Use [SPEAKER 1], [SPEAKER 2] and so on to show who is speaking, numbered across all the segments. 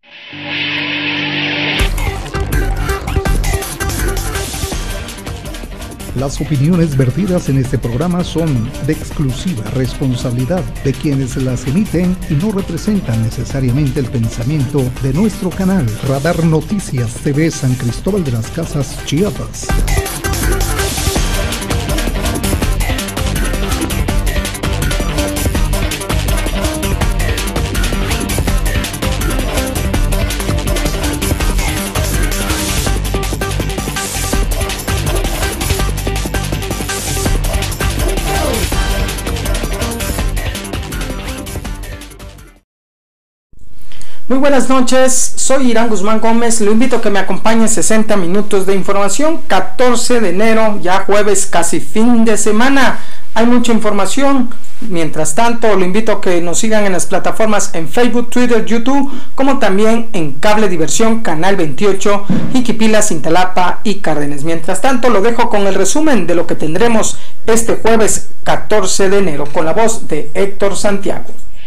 [SPEAKER 1] Las opiniones vertidas en este programa son de exclusiva responsabilidad de quienes las emiten y no representan necesariamente el pensamiento de nuestro canal Radar Noticias TV San Cristóbal de las Casas, Chiapas.
[SPEAKER 2] Muy buenas noches, soy Irán Guzmán Gómez, lo invito a que me acompañe en 60 minutos de información, 14 de enero, ya jueves, casi fin de semana, hay mucha información. Mientras tanto, lo invito a que nos sigan en las plataformas en Facebook, Twitter, YouTube, como también en Cable Diversión, Canal 28, Jiquipila, Cintalapa y Cárdenas. Mientras tanto, lo dejo con el resumen de lo que tendremos este jueves 14 de enero, con la voz de Héctor Santiago.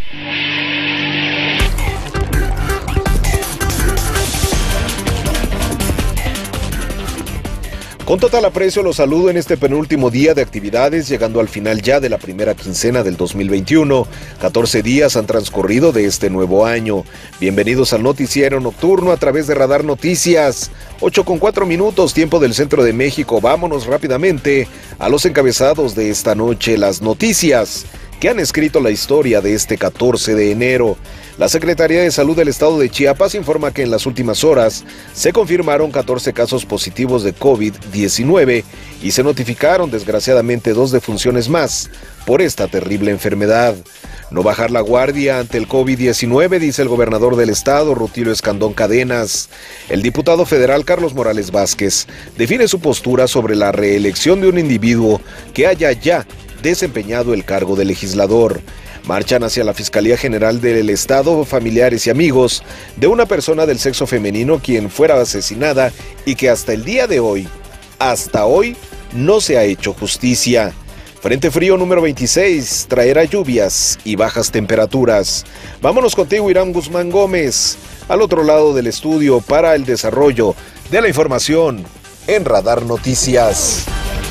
[SPEAKER 3] Con total aprecio los saludo en este penúltimo día de actividades, llegando al final ya de la primera quincena del 2021. 14 días han transcurrido de este nuevo año. Bienvenidos al noticiero nocturno a través de Radar Noticias. 8:04 tiempo del centro de México. Vámonos rápidamente a los encabezados de esta noche, las noticias que han escrito la historia de este 14 de enero. La Secretaría de Salud del Estado de Chiapas informa que en las últimas horas se confirmaron 14 casos positivos de COVID-19 y se notificaron desgraciadamente 2 defunciones más por esta terrible enfermedad. No bajar la guardia ante el COVID-19, dice el gobernador del estado, Rutilio Escandón Cadenas. El diputado federal Carlos Morales Vázquez define su postura sobre la reelección de un individuo que haya ya desempeñado el cargo de legislador. Marchan hacia la Fiscalía General del Estado familiares y amigos de una persona del sexo femenino quien fuera asesinada y que hasta el día de hoy, no se ha hecho justicia. Frente frío número 26 traerá lluvias y bajas temperaturas. Vámonos contigo, Irán Guzmán Gómez, al otro lado del estudio para el desarrollo de la información en Radar Noticias.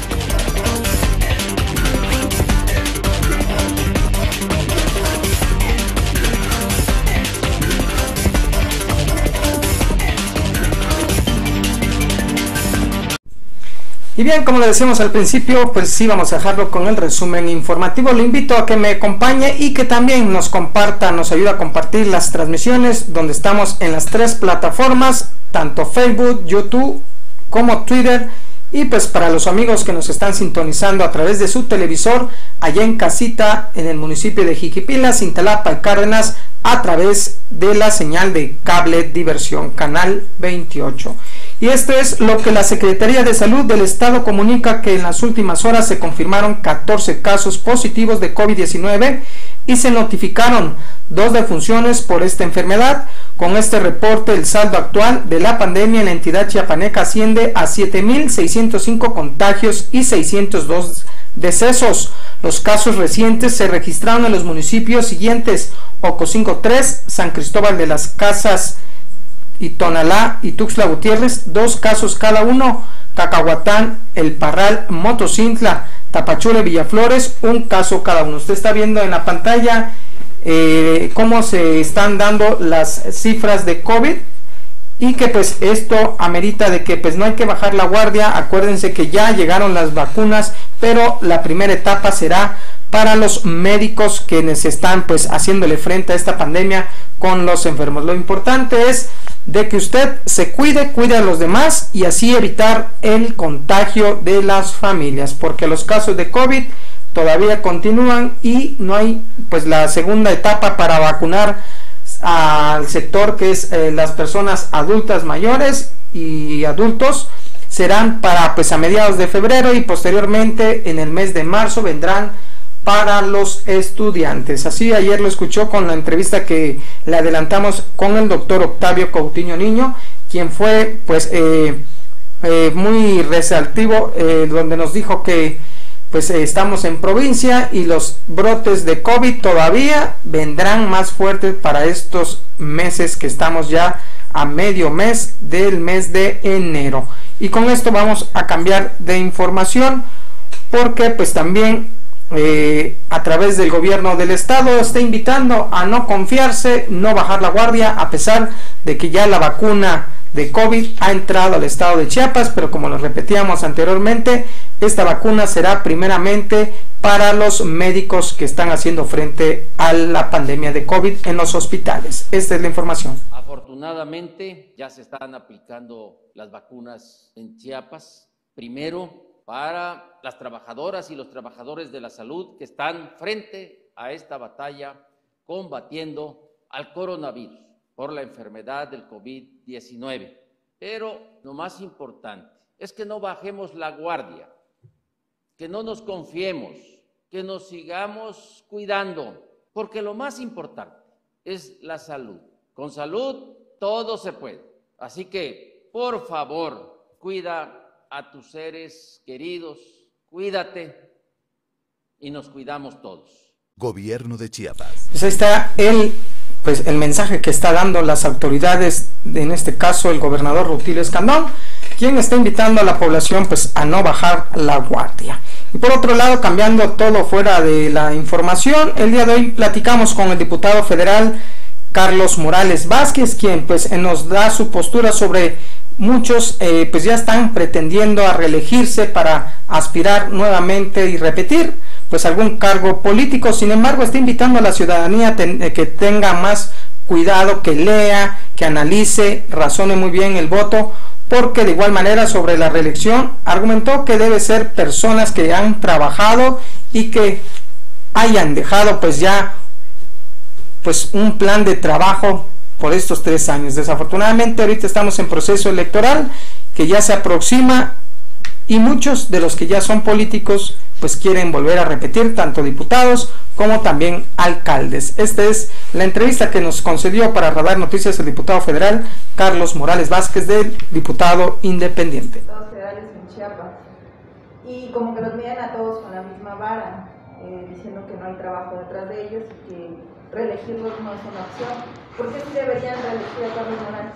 [SPEAKER 2] Y bien, como le decíamos al principio, pues sí, vamos a dejarlo con el resumen informativo. Le invito a que me acompañe y que también nos comparta, nos ayude a compartir las transmisiones donde estamos en las 3 plataformas, tanto Facebook, YouTube como Twitter. Y pues para los amigos que nos están sintonizando a través de su televisor, allá en casita, en el municipio de Jiquipila, Cintalapa y Cárdenas, a través de la señal de Cable Diversión, Canal 28. Y esto es lo que la Secretaría de Salud del Estado comunica, que en las últimas horas se confirmaron 14 casos positivos de COVID-19 y se notificaron 2 defunciones por esta enfermedad. Con este reporte, el saldo actual de la pandemia en la entidad chiapaneca asciende a 7.605 contagios y 602 decesos. Los casos recientes se registraron en los municipios siguientes: Ocosingo 3, San Cristóbal de las Casas y Tonalá y Tuxtla Gutiérrez, 2 casos cada uno; Cacahuatán, El Parral, Motocintla, Tapachula y Villaflores, 1 caso cada uno. Usted está viendo en la pantalla cómo se están dando las cifras de COVID y que pues esto amerita de que pues no hay que bajar la guardia. Acuérdense que ya llegaron las vacunas, pero la primera etapa será para los médicos quienes están pues haciéndole frente a esta pandemia con los enfermos. Lo importante es de que usted se cuide a los demás y así evitar el contagio de las familias, porque los casos de COVID todavía continúan y no hay pues la segunda etapa para vacunar al sector que es las personas adultas mayores y adultos. Serán para pues a mediados de febrero y posteriormente en el mes de marzo vendrán para los estudiantes. Así ayer lo escuchó con la entrevista que le adelantamos con el doctor Octavio Coutinho Niño, quien fue pues muy resaltivo, donde nos dijo que pues estamos en provincia y los brotes de COVID todavía vendrán más fuertes para estos meses que estamos ya a medio mes del mes de enero. Y con esto vamos a cambiar de información, porque pues también a través del gobierno del estado está invitando a no confiarse, no bajar la guardia, a pesar de que ya la vacuna de COVID ha entrado al estado de Chiapas, pero como lo repetíamos anteriormente, esta vacuna será primeramente para los médicos que están haciendo frente a la pandemia de COVID en los hospitales. Esta es la información.
[SPEAKER 4] Afortunadamente ya se están aplicando las vacunas en Chiapas, primero para las trabajadoras y los trabajadores de la salud que están frente a esta batalla combatiendo al coronavirus por la enfermedad del COVID-19. Pero lo más importante es que no bajemos la guardia, que no nos confiemos, que nos sigamos cuidando, porque lo más importante es la salud. Con salud todo se puede. Así que, por favor, cuida a tus seres queridos, cuídate y nos cuidamos todos.
[SPEAKER 5] Gobierno de Chiapas.
[SPEAKER 2] Pues ahí está el mensaje que está dando las autoridades, en este caso el gobernador Rutilio Escandón, quien está invitando a la población pues a no bajar la guardia. Y por otro lado, cambiando todo fuera de la información, el día de hoy platicamos con el diputado federal Carlos Morales Vázquez, quien pues nos da su postura sobre muchos pues ya están pretendiendo a reelegirse para aspirar nuevamente y repetir pues algún cargo político. Sin embargo, está invitando a la ciudadanía que tenga más cuidado, que lea, que analice, razone muy bien el voto, porque de igual manera sobre la reelección argumentó que debe ser personas que han trabajado y que hayan dejado pues ya pues un plan de trabajo por estos 3 años. Desafortunadamente ahorita estamos en proceso electoral que ya se aproxima y muchos de los que ya son políticos pues quieren volver a repetir, tanto diputados como también alcaldes. Esta es la entrevista que nos concedió para Radar Noticias el diputado federal Carlos Morales Vázquez, del diputado independiente.
[SPEAKER 6] Diputados federales en Chiapas, y como que los miden a todos con la misma vara, diciendo que no hay trabajo detrás de ellos y que reelegirlos no es una opción. ¿Por qué sí deberían reelegir a Carlos Morales?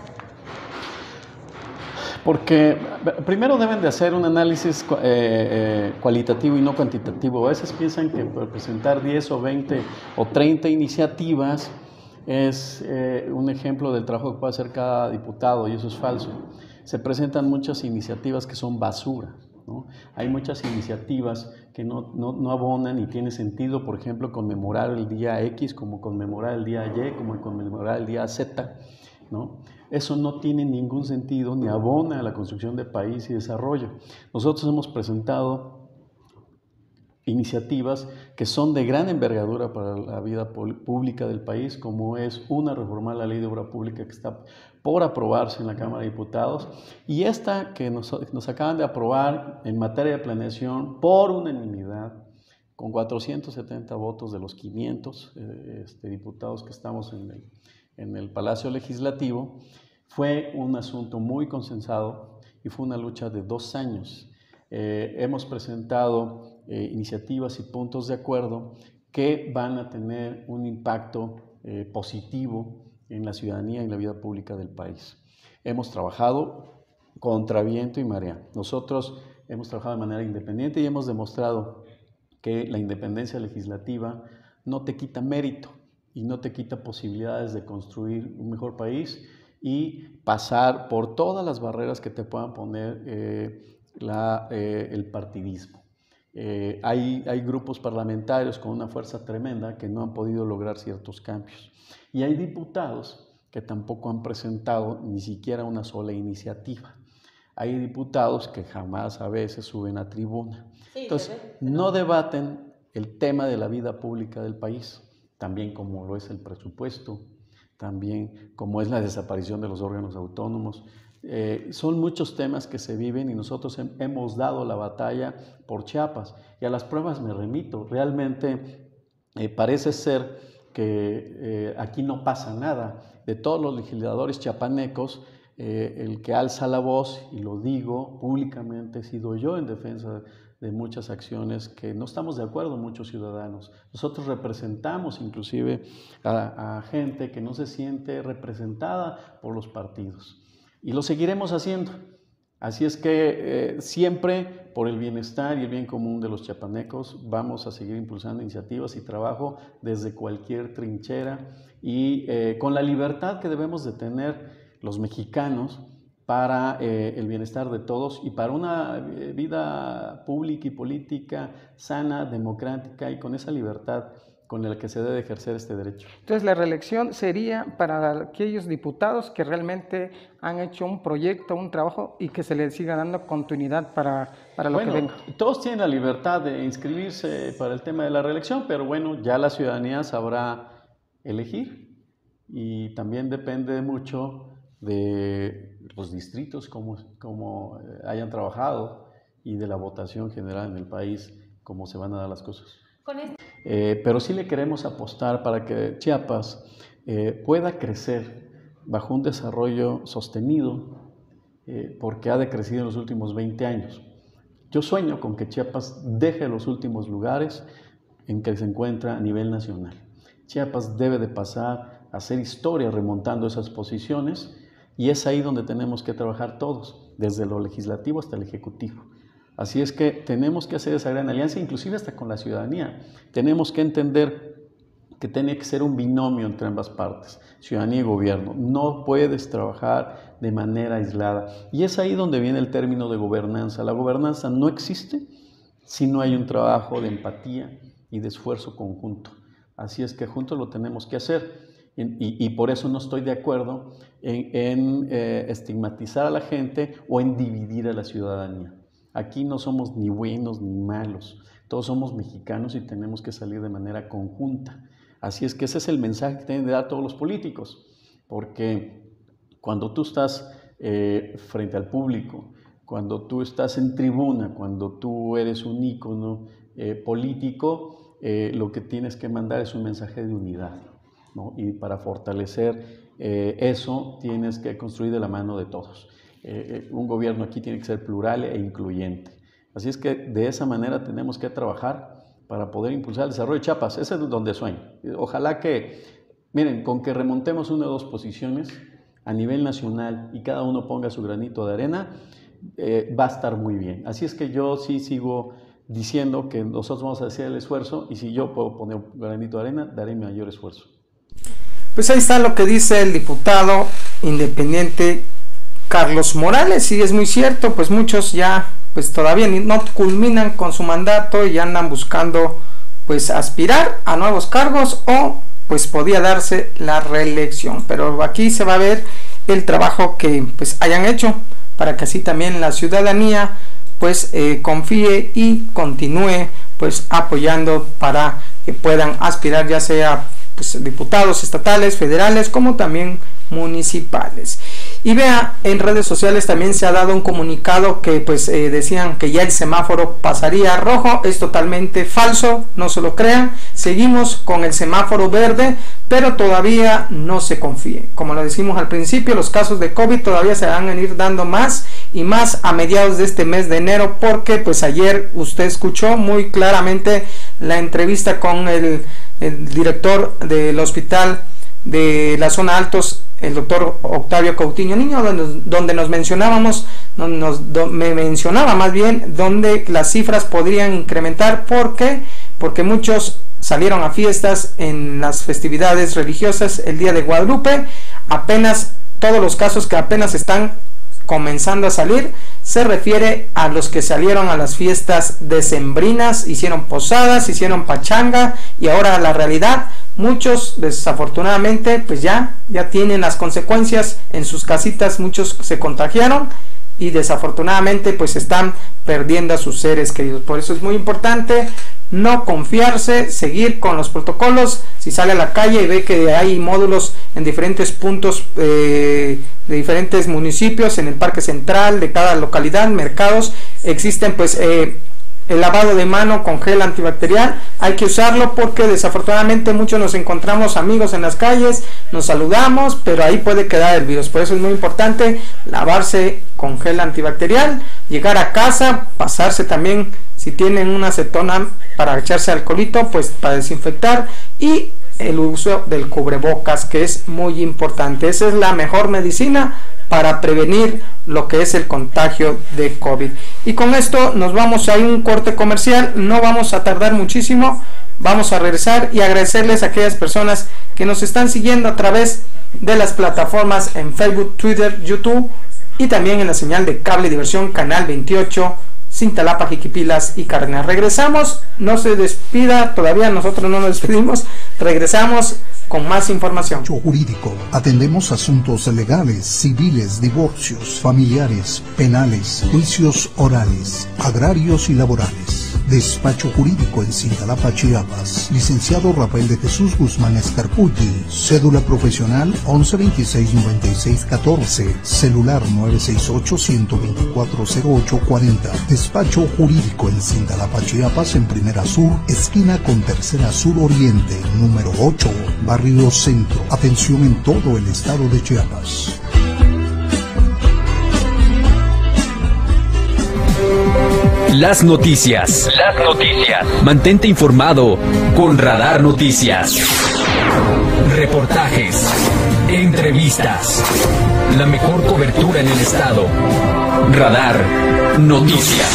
[SPEAKER 7] Porque primero deben de hacer un análisis cualitativo y no cuantitativo. A veces piensan que por presentar 10 o 20 o 30 iniciativas es un ejemplo del trabajo que puede hacer cada diputado, y eso es falso. Se presentan muchas iniciativas que son basura, ¿no? Hay muchas iniciativas que no abonan y tiene sentido, por ejemplo, conmemorar el día X, como conmemorar el día Y, como conmemorar el día Z, ¿no? Eso no tiene ningún sentido ni abona a la construcción de país y desarrollo. Nosotros hemos presentado iniciativas que son de gran envergadura para la vida pública del país, como es una reforma a la ley de obra pública que está por aprobarse en la Cámara de Diputados, y esta que nos acaban de aprobar en materia de planeación por unanimidad, con 470 votos de los 500 diputados que estamos en el Palacio Legislativo. Fue un asunto muy consensado y fue una lucha de 2 años. Hemos presentado iniciativas y puntos de acuerdo que van a tener un impacto positivo en la ciudadanía y en la vida pública del país. Hemos trabajado contra viento y marea. Nosotros hemos trabajado de manera independiente y hemos demostrado que la independencia legislativa no te quita mérito y no te quita posibilidades de construir un mejor país y pasar por todas las barreras que te puedan poner el partidismo. Hay grupos parlamentarios con una fuerza tremenda que no han podido lograr ciertos cambios. Y hay diputados que tampoco han presentado ni siquiera una sola iniciativa. Hay diputados que jamás a veces suben a tribuna. Entonces, no debaten el tema de la vida pública del país, también como lo es el presupuesto, también como es la desaparición de los órganos autónomos. Son muchos temas que se viven y nosotros hemos dado la batalla por Chiapas. Y a las pruebas me remito. Realmente parece ser que aquí no pasa nada. De todos los legisladores chiapanecos, el que alza la voz, y lo digo públicamente, he sido yo en defensa de muchas acciones que no estamos de acuerdo muchos ciudadanos. Nosotros representamos inclusive a gente que no se siente representada por los partidos, y lo seguiremos haciendo. Así es que siempre por el bienestar y el bien común de los chiapanecos vamos a seguir impulsando iniciativas y trabajo desde cualquier trinchera, y con la libertad que debemos de tener los mexicanos para el bienestar de todos y para una vida pública y política sana, democrática, y con esa libertad con la que se debe ejercer este derecho.
[SPEAKER 2] Entonces la reelección sería para aquellos diputados que realmente han hecho un proyecto, un trabajo, y que se les siga dando continuidad para lo que venga.
[SPEAKER 7] Todos tienen la libertad de inscribirse para el tema de la reelección, pero bueno, ya la ciudadanía sabrá elegir, y también depende mucho de los distritos, cómo hayan trabajado, y de la votación general en el país, cómo se van a dar las cosas. Pero sí le queremos apostar para que Chiapas pueda crecer bajo un desarrollo sostenido, porque ha decrecido en los últimos 20 años. Yo sueño con que Chiapas deje los últimos lugares en que se encuentra a nivel nacional. Chiapas debe de pasar a hacer historia remontando esas posiciones, y es ahí donde tenemos que trabajar todos, desde lo legislativo hasta el ejecutivo. Así es que tenemos que hacer esa gran alianza, inclusive hasta con la ciudadanía. Tenemos que entender que tiene que ser un binomio entre ambas partes, ciudadanía y gobierno. No puedes trabajar de manera aislada. Y es ahí donde viene el término de gobernanza. La gobernanza no existe si no hay un trabajo de empatía y de esfuerzo conjunto. Así es que juntos lo tenemos que hacer. Y por eso no estoy de acuerdo en estigmatizar a la gente o en dividir a la ciudadanía. Aquí no somos ni buenos ni malos, todos somos mexicanos y tenemos que salir de manera conjunta. Así es que ese es el mensaje que tienen de dar todos los políticos, porque cuando tú estás frente al público, cuando tú estás en tribuna, cuando tú eres un ícono político, lo que tienes que mandar es un mensaje de unidad, ¿no? Y para fortalecer eso tienes que construir de la mano de todos. Un gobierno aquí tiene que ser plural e incluyente. Así es que de esa manera tenemos que trabajar para poder impulsar el desarrollo de Chiapas. Ese es donde sueño. Ojalá que, miren, con que remontemos 1 o 2 posiciones a nivel nacional y cada uno ponga su granito de arena, va a estar muy bien. Así es que yo sí sigo diciendo que nosotros vamos a hacer el esfuerzo, y si yo puedo poner un granito de arena, daré mi mayor esfuerzo.
[SPEAKER 2] Pues ahí está lo que dice el diputado independiente Carlos Morales, y es muy cierto, pues muchos ya pues todavía no culminan con su mandato y andan buscando pues aspirar a nuevos cargos, o pues podía darse la reelección, pero aquí se va a ver el trabajo que pues hayan hecho para que así también la ciudadanía pues confíe y continúe pues apoyando para que puedan aspirar, ya sea pues diputados estatales, federales, como también municipales. Y vea, en redes sociales también se ha dado un comunicado que pues decían que ya el semáforo pasaría a rojo. Es totalmente falso, no se lo crean. Seguimos con el semáforo verde, pero todavía no se confíe. Como lo decimos al principio, los casos de COVID todavía se van a ir dando más y más a mediados de este mes de enero, porque pues ayer usted escuchó muy claramente la entrevista con el director del hospital de la zona Altos, el doctor Octavio Coutinho Niño, donde nos mencionábamos, me mencionaba más bien donde las cifras podrían incrementar. ¿Por qué? Porque muchos salieron a fiestas en las festividades religiosas el día de Guadalupe. Apenas todos los casos que apenas están comenzando a salir se refiere a los que salieron a las fiestas decembrinas, hicieron posadas, hicieron pachanga, y ahora la realidad, muchos desafortunadamente pues ya tienen las consecuencias en sus casitas. Muchos se contagiaron y desafortunadamente pues están perdiendo a sus seres queridos. Por eso es muy importante no confiarse, seguir con los protocolos. Si sale a la calle y ve que hay módulos en diferentes puntos de diferentes municipios, en el Parque Central de cada localidad, mercados, existen pues el lavado de mano con gel antibacterial. Hay que usarlo porque desafortunadamente muchos nos encontramos amigos en las calles, nos saludamos, pero ahí puede quedar el virus. Por eso es muy importante lavarse con gel antibacterial, llegar a casa, pasarse también, si tienen una acetona para echarse alcoholito, pues para desinfectar, y el uso del cubrebocas, que es muy importante. Esa es la mejor medicina para prevenir lo que es el contagio de COVID. Y con esto nos vamos a un corte comercial, no vamos a tardar muchísimo, vamos a regresar y agradecerles a aquellas personas que nos están siguiendo a través de las plataformas en Facebook, Twitter, YouTube y también en la señal de cable diversión Canal 28, Cintalapa, Jiquipilas y Cardenas. Regresamos, no se despida, todavía nosotros no nos despedimos, regresamos con más información.
[SPEAKER 1] Jurídico. Atendemos asuntos legales, civiles, divorcios, familiares, penales, juicios orales, agrarios y laborales. Despacho Jurídico en Cintalapa, Chiapas. Licenciado Rafael de Jesús Guzmán Escarpulli. Cédula profesional 1126-9614. Celular 968-124-0840. Despacho Jurídico en Cintalapa, Chiapas, en Primera Sur, esquina con Tercera Sur Oriente, número 8, Barrio Centro. Atención en todo el estado de Chiapas.
[SPEAKER 8] Las noticias. Mantente informado con Radar Noticias. Reportajes, entrevistas, la mejor cobertura en el estado. Radar Noticias.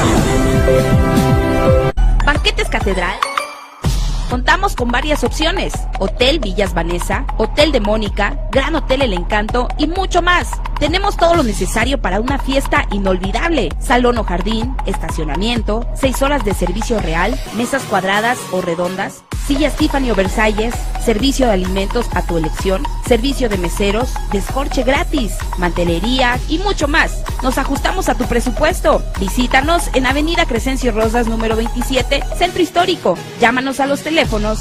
[SPEAKER 9] Banquetes Catedral. Contamos con varias opciones: Hotel Villas Vanessa, Hotel de Mónica, Gran Hotel El Encanto y mucho más. Tenemos todo lo necesario para una fiesta inolvidable: salón o jardín, estacionamiento, 6 horas de servicio real, mesas cuadradas o redondas, sillas Tiffany o Versalles, servicio de alimentos a tu elección, servicio de meseros, descorche gratis, mantelería y mucho más. Nos ajustamos a tu presupuesto. Visítanos en Avenida Crescencio Rosas número 27, Centro Histórico. Llámanos a los teléfonos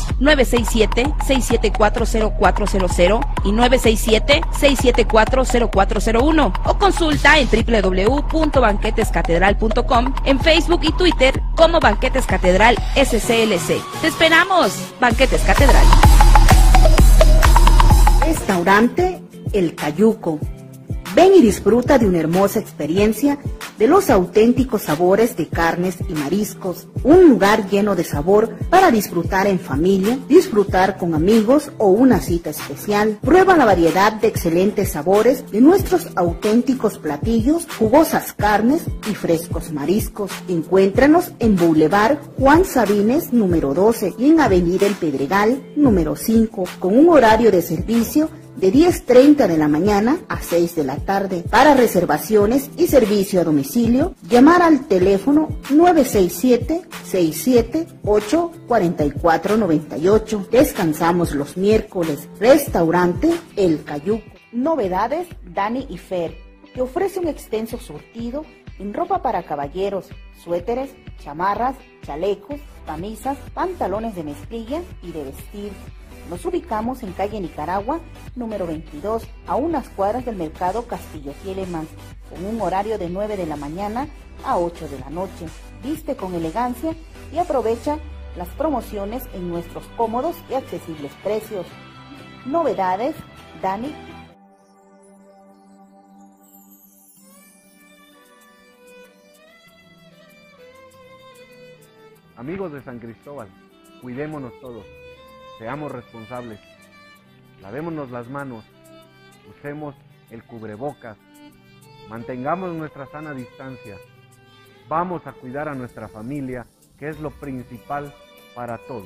[SPEAKER 9] 967-674-0400 y 967-674-0401 o consulta en www.banquetescatedral.com, en Facebook y Twitter como Banquetes Catedral SCLC. ¡Te esperamos! Banquetes Catedral.
[SPEAKER 10] Restaurante El Cayuco. Ven y disfruta de una hermosa experiencia de los auténticos sabores de carnes y mariscos. Un lugar lleno de sabor para disfrutar en familia, disfrutar con amigos o una cita especial. Prueba la variedad de excelentes sabores de nuestros auténticos platillos, jugosas carnes y frescos mariscos. Encuéntranos en Boulevard Juan Sabines número 12 y en Avenida El Pedregal número 5, con un horario de servicio de 10:30 de la mañana a 6 de la tarde. Para reservaciones y servicio a domicilio, llamar al teléfono 967-678-4498. Descansamos los miércoles. Restaurante El Cayuco. Novedades Dani y Fer, que ofrece un extenso surtido en ropa para caballeros, suéteres, chamarras, chalecos, camisas, pantalones de mezclilla y de vestir. Nos ubicamos en calle Nicaragua, número 22, a unas cuadras del mercado Castillo Tielemans, con un horario de 9 de la mañana a 8 de la noche. Viste con elegancia y aprovecha las promociones en nuestros cómodos y accesibles precios. Novedades, Dani.
[SPEAKER 11] Amigos de San Cristóbal, cuidémonos todos. Seamos responsables, lavémonos las manos, usemos el cubrebocas, mantengamos nuestra sana distancia, vamos a cuidar a nuestra familia, que es lo principal para todos.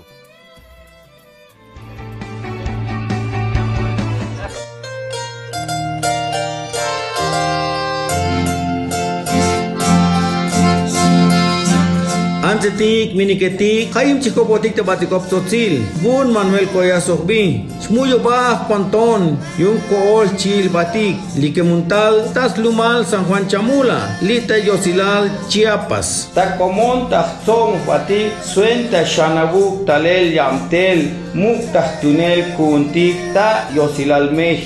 [SPEAKER 12] Antetik, miniketik, hayim chikopotik te batikop totil, bun Manuel Koya Sokbi, Shmuyo Bah Panton, Yung Kool Chil Batik, Likemuntal, Taslumal San Juan Chamula, Lita Yosilal Chiapas. Tacomon Tachtom Batik, Suenta Shanabuk Talel Yamtel, Muk Tunel Kuntik, Ta Yosilal México.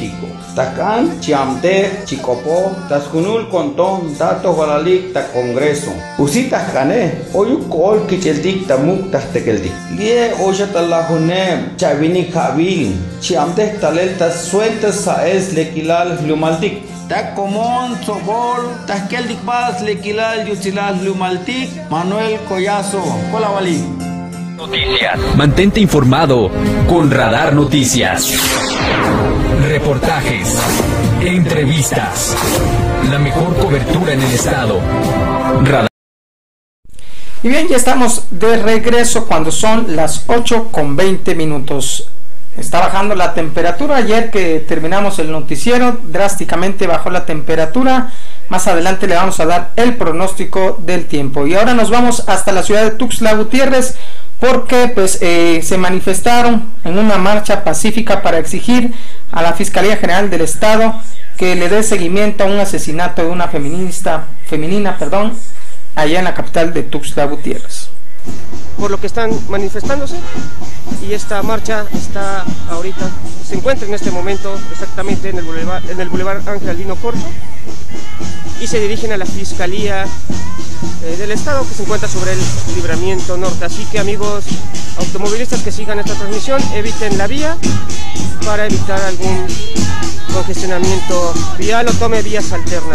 [SPEAKER 12] Takan chiamte chikopo taskunul kontón datos valalik ta congreso. Usitas kane oyu kol kicheldik tamuk tastekeldik. Lie oya talahune chavini kabil chiamte talel tas sueltas saes lekilal lumaldik. Ta comón sobol taskeldik pas lekilal yusilal lumaltik Manuel Collazo Colabali.
[SPEAKER 8] Noticias. Mantente informado con Radar Noticias. Reportajes, entrevistas, la mejor cobertura en el estado. Radar.
[SPEAKER 2] Y bien, ya estamos de regreso cuando son las 8:20. Está bajando la temperatura. Ayer que terminamos el noticiero, drásticamente bajó la temperatura. Más adelante le vamos a dar el pronóstico del tiempo. Y ahora nos vamos hasta la ciudad de Tuxtla Gutiérrez, porque pues se manifestaron en una marcha pacífica para exigir a la Fiscalía General del Estado que le dé seguimiento a un asesinato de una femenina, allá en la capital de Tuxtla Gutiérrez.
[SPEAKER 13] Por lo que están manifestándose, y esta marcha se encuentra en este momento exactamente en el Boulevard Ángel Albino Corzo, y se dirigen a la Fiscalía del Estado, que se encuentra sobre el Libramiento Norte. Así que, amigos automovilistas que sigan esta transmisión, eviten la vía para evitar algún congestionamiento vial o tome vías alternas.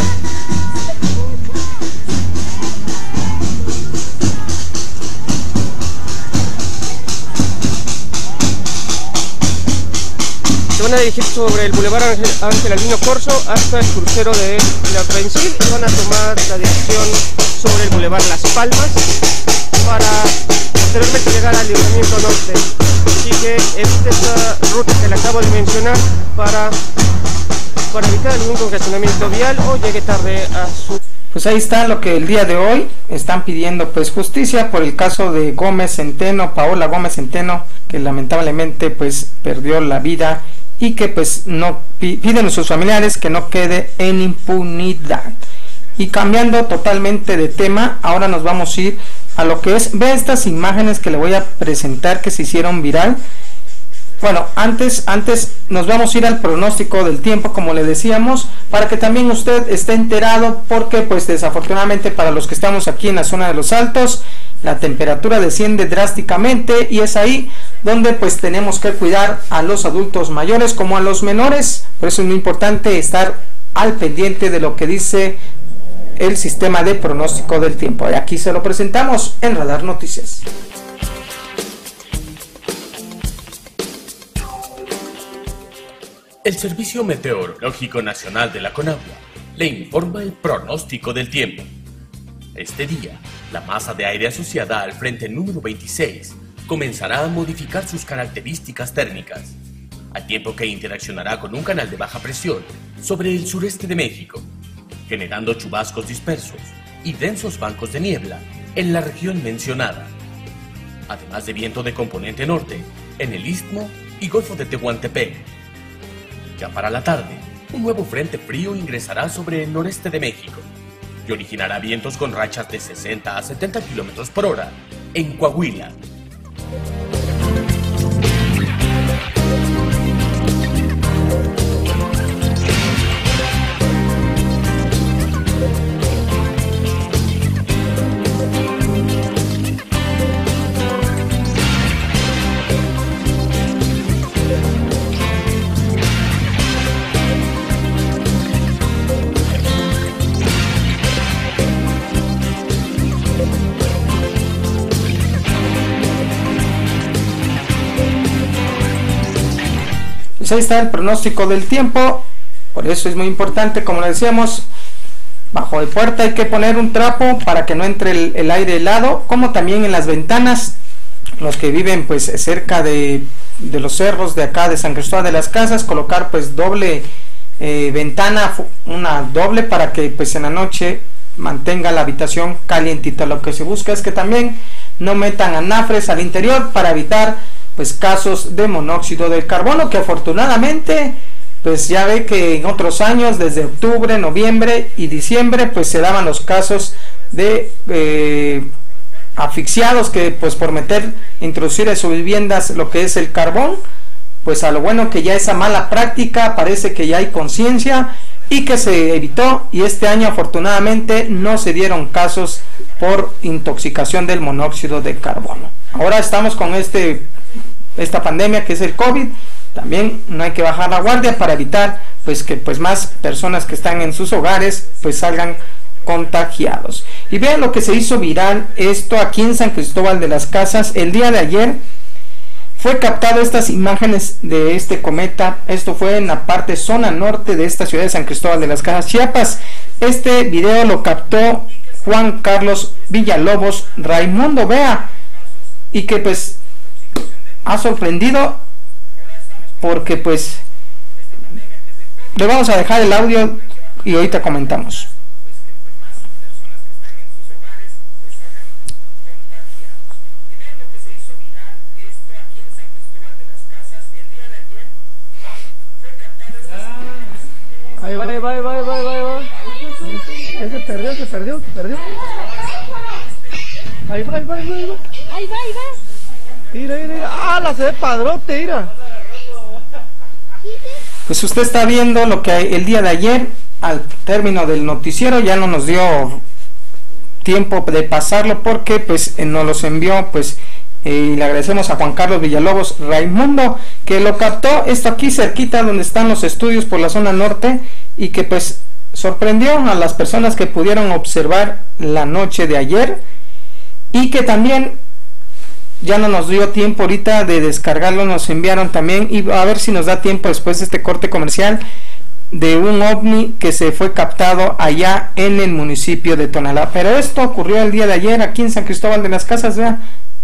[SPEAKER 13] Se van a dirigir sobre el Boulevard Ángel Albino Corzo hasta el crucero de La Trensil, y van a tomar la dirección sobre el Boulevard Las Palmas para posteriormente llegar al Libramiento Norte. Así que evite esta ruta que le acabo de mencionar para evitar algún congestionamiento vial o llegue tarde a su...
[SPEAKER 2] Pues ahí está lo que el día de hoy están pidiendo, pues justicia por el caso de Paola Gómez Centeno, que lamentablemente pues perdió la vida, y que pues no piden a sus familiares que no quede en impunidad. Y cambiando totalmente de tema, ahora nos vamos a ir a lo que es, ve estas imágenes que le voy a presentar que se hicieron viral. Bueno, antes nos vamos a ir al pronóstico del tiempo, como le decíamos, para que también usted esté enterado, porque pues desafortunadamente para los que estamos aquí en la zona de los Altos, la temperatura desciende drásticamente, y es ahí donde pues tenemos que cuidar a los adultos mayores como a los menores. Por eso es muy importante estar al pendiente de lo que dice el sistema de pronóstico del tiempo. Y aquí se lo presentamos en Radar Noticias.
[SPEAKER 14] El Servicio Meteorológico Nacional de la Conagua le informa el pronóstico del tiempo. Este día, la masa de aire asociada al frente número 26 comenzará a modificar sus características térmicas, al tiempo que interaccionará con un canal de baja presión sobre el sureste de México, generando chubascos dispersos y densos bancos de niebla en la región mencionada, además de viento de componente norte en el Istmo y Golfo de Tehuantepec. Ya para la tarde, un nuevo frente frío ingresará sobre el noreste de México y originará vientos con rachas de 60 a 70 km por hora en Coahuila.
[SPEAKER 2] Pues ahí está el pronóstico del tiempo. Por eso es muy importante, como le decíamos, bajo de puerta hay que poner un trapo para que no entre el aire helado, como también en las ventanas. Los que viven pues cerca de los cerros de acá de San Cristóbal de las Casas, colocar pues doble ventana, una doble, para que pues en la noche mantenga la habitación calientita. Lo que se busca es que también no metan anafres al interior para evitar pues casos de monóxido de carbono, que afortunadamente pues ya ve que en otros años, desde octubre, noviembre y diciembre, pues se daban los casos de asfixiados que pues por introducir en sus viviendas lo que es el carbón, pues a lo bueno que ya esa mala práctica parece que ya hay conciencia y que se evitó, y este año afortunadamente no se dieron casos por intoxicación del monóxido de carbono. Ahora estamos con esta pandemia que es el COVID. También no hay que bajar la guardia para evitar pues que pues más personas que están en sus hogares pues salgan contagiados. Y vean lo que se hizo viral esto aquí en San Cristóbal de las Casas. El día de ayer fue captado estas imágenes de este cometa. Esto fue en la parte zona norte de esta ciudad de San Cristóbal de las Casas, Chiapas. Este video lo captó Juan Carlos Villalobos Raimundo, vea, y que pues ha sorprendido porque pues le vamos a dejar el audio y ahorita comentamos.
[SPEAKER 15] Ahí va. Se perdió. Ahí va. Mira. ¡Ah, se ve padrote, mira!
[SPEAKER 2] Pues usted está viendo lo que el día de ayer, al término del noticiero, ya no nos dio tiempo de pasarlo porque pues nos los envió pues y le agradecemos a Juan Carlos Villalobos Raimundo, que lo captó esto aquí cerquita donde están los estudios por la zona norte, y que pues sorprendió a las personas que pudieron observar la noche de ayer, y que también ya no nos dio tiempo ahorita de descargarlo, nos enviaron también, y a ver si nos da tiempo después de este corte comercial, de un ovni que se fue captado allá en el municipio de Tonalá. Pero esto ocurrió el día de ayer aquí en San Cristóbal de las Casas, ¿verdad?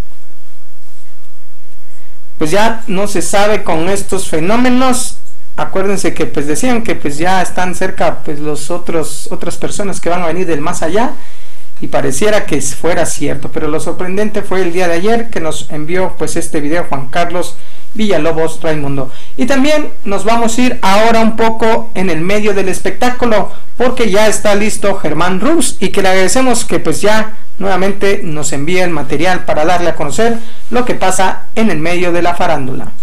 [SPEAKER 2] Pues ya no se sabe con estos fenómenos. Acuérdense que pues decían que pues ya están cerca pues otras personas que van a venir del más allá, y pareciera que fuera cierto, pero lo sorprendente fue el día de ayer que nos envió pues este video Juan Carlos Villalobos Raimundo. Y también nos vamos a ir ahora un poco en el medio del espectáculo, porque ya está listo Germán Rus, y que le agradecemos que pues ya nuevamente nos envíe el material para darle a conocer lo que pasa en el medio de la farándula.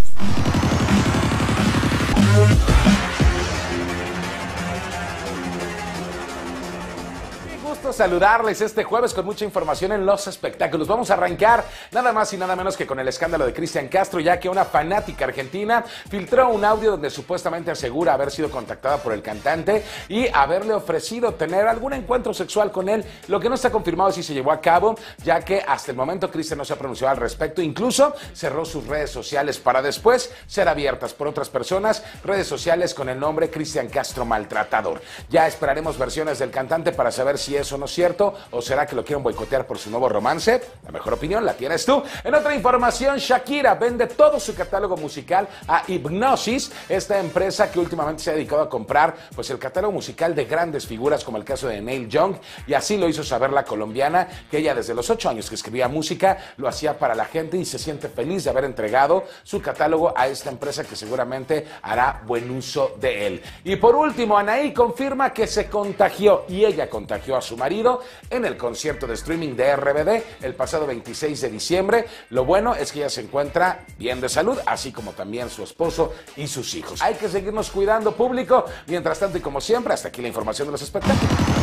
[SPEAKER 16] Saludarles este jueves con mucha información en los espectáculos. Vamos a arrancar nada más y nada menos que con el escándalo de Cristian Castro, ya que una fanática argentina filtró un audio donde supuestamente asegura haber sido contactada por el cantante y haberle ofrecido tener algún encuentro sexual con él. Lo que no está confirmado si se llevó a cabo, ya que hasta el momento Cristian no se ha pronunciado al respecto. Incluso cerró sus redes sociales para después ser abiertas por otras personas, redes sociales con el nombre Cristian Castro Maltratador. Ya esperaremos versiones del cantante para saber si eso no es cierto, o será que lo quieren boicotear por su nuevo romance. La mejor opinión la tienes tú. En otra información, Shakira vende todo su catálogo musical a Hipgnosis, esta empresa que últimamente se ha dedicado a comprar pues el catálogo musical de grandes figuras como el caso de Neil Young, y así lo hizo saber la colombiana, que ella desde los 8 años que escribía música lo hacía para la gente y se siente feliz de haber entregado su catálogo a esta empresa que seguramente hará buen uso de él. Y por último, Anaí confirma que se contagió, y ella contagió a su marido en el concierto de streaming de RBD el pasado 26 de diciembre. Lo bueno es que ella se encuentra bien de salud, así como también su esposo y sus hijos. Hay que seguirnos cuidando, público. Mientras tanto, y como siempre, hasta aquí la información de los espectáculos.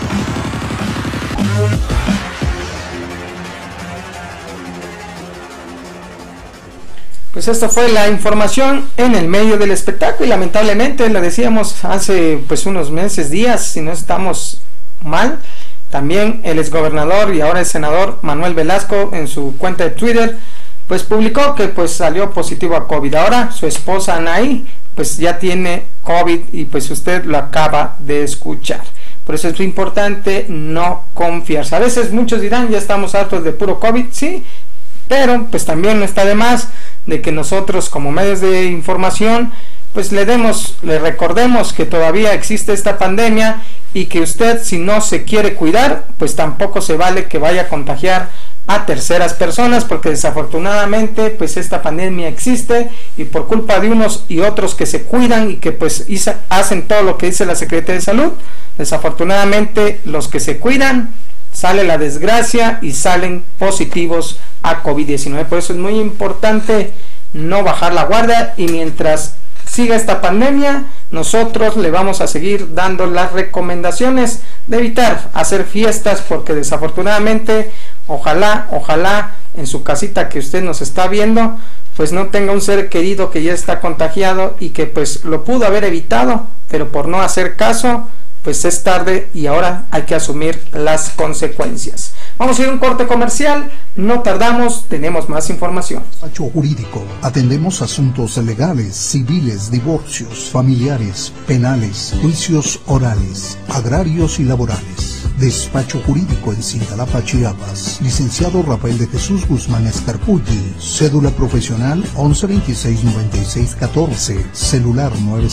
[SPEAKER 2] Pues esta fue la información en el medio del espectáculo, y lamentablemente, la decíamos hace pues unos meses, días, si no estamos mal, también el exgobernador y ahora el senador Manuel Velasco en su cuenta de Twitter pues publicó que pues salió positivo a COVID. Ahora su esposa Anaí pues ya tiene COVID, y pues usted lo acaba de escuchar. Por eso es importante no confiarse. A veces muchos dirán, ya estamos hartos de puro COVID, sí, pero pues también no está de más de que nosotros como medios de información pues le recordemos que todavía existe esta pandemia, y que usted, si no se quiere cuidar, pues tampoco se vale que vaya a contagiar a terceras personas, porque desafortunadamente pues esta pandemia existe, y por culpa de unos y otros que se cuidan y que pues hacen todo lo que dice la Secretaría de Salud, desafortunadamente los que se cuidan sale la desgracia y salen positivos a COVID-19. Por eso es muy importante no bajar la guardia, y mientras siga esta pandemia, nosotros le vamos a seguir dando las recomendaciones de evitar hacer fiestas, porque desafortunadamente, ojalá en su casita que usted nos está viendo, pues no tenga un ser querido que ya está contagiado y que pues lo pudo haber evitado, pero por no hacer caso, pues es tarde y ahora hay que asumir las consecuencias. Vamos a ir a un corte comercial, no tardamos, tenemos más información.
[SPEAKER 1] Despacho Jurídico. Atendemos asuntos legales, civiles, divorcios, familiares, penales, juicios orales, agrarios y laborales. Despacho Jurídico en Cintalapa, Chiapas. Licenciado Rafael de Jesús Guzmán Escarpulli. Cédula profesional 1126-9614. Celular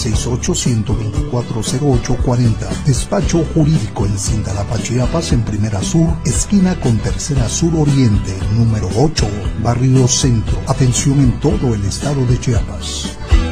[SPEAKER 1] 968-124-0840. Despacho Jurídico en Cintalapa, Chiapas, en Primera Sur, esquina con Tercera Sur Oriente, número 8, Barrio Centro. Atención en todo el estado de Chiapas.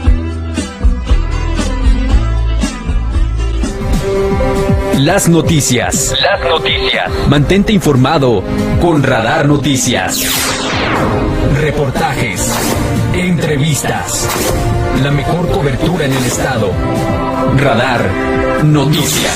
[SPEAKER 8] Las noticias. Mantente informado con Radar Noticias. Reportajes, entrevistas, la mejor cobertura en el estado. Radar Noticias.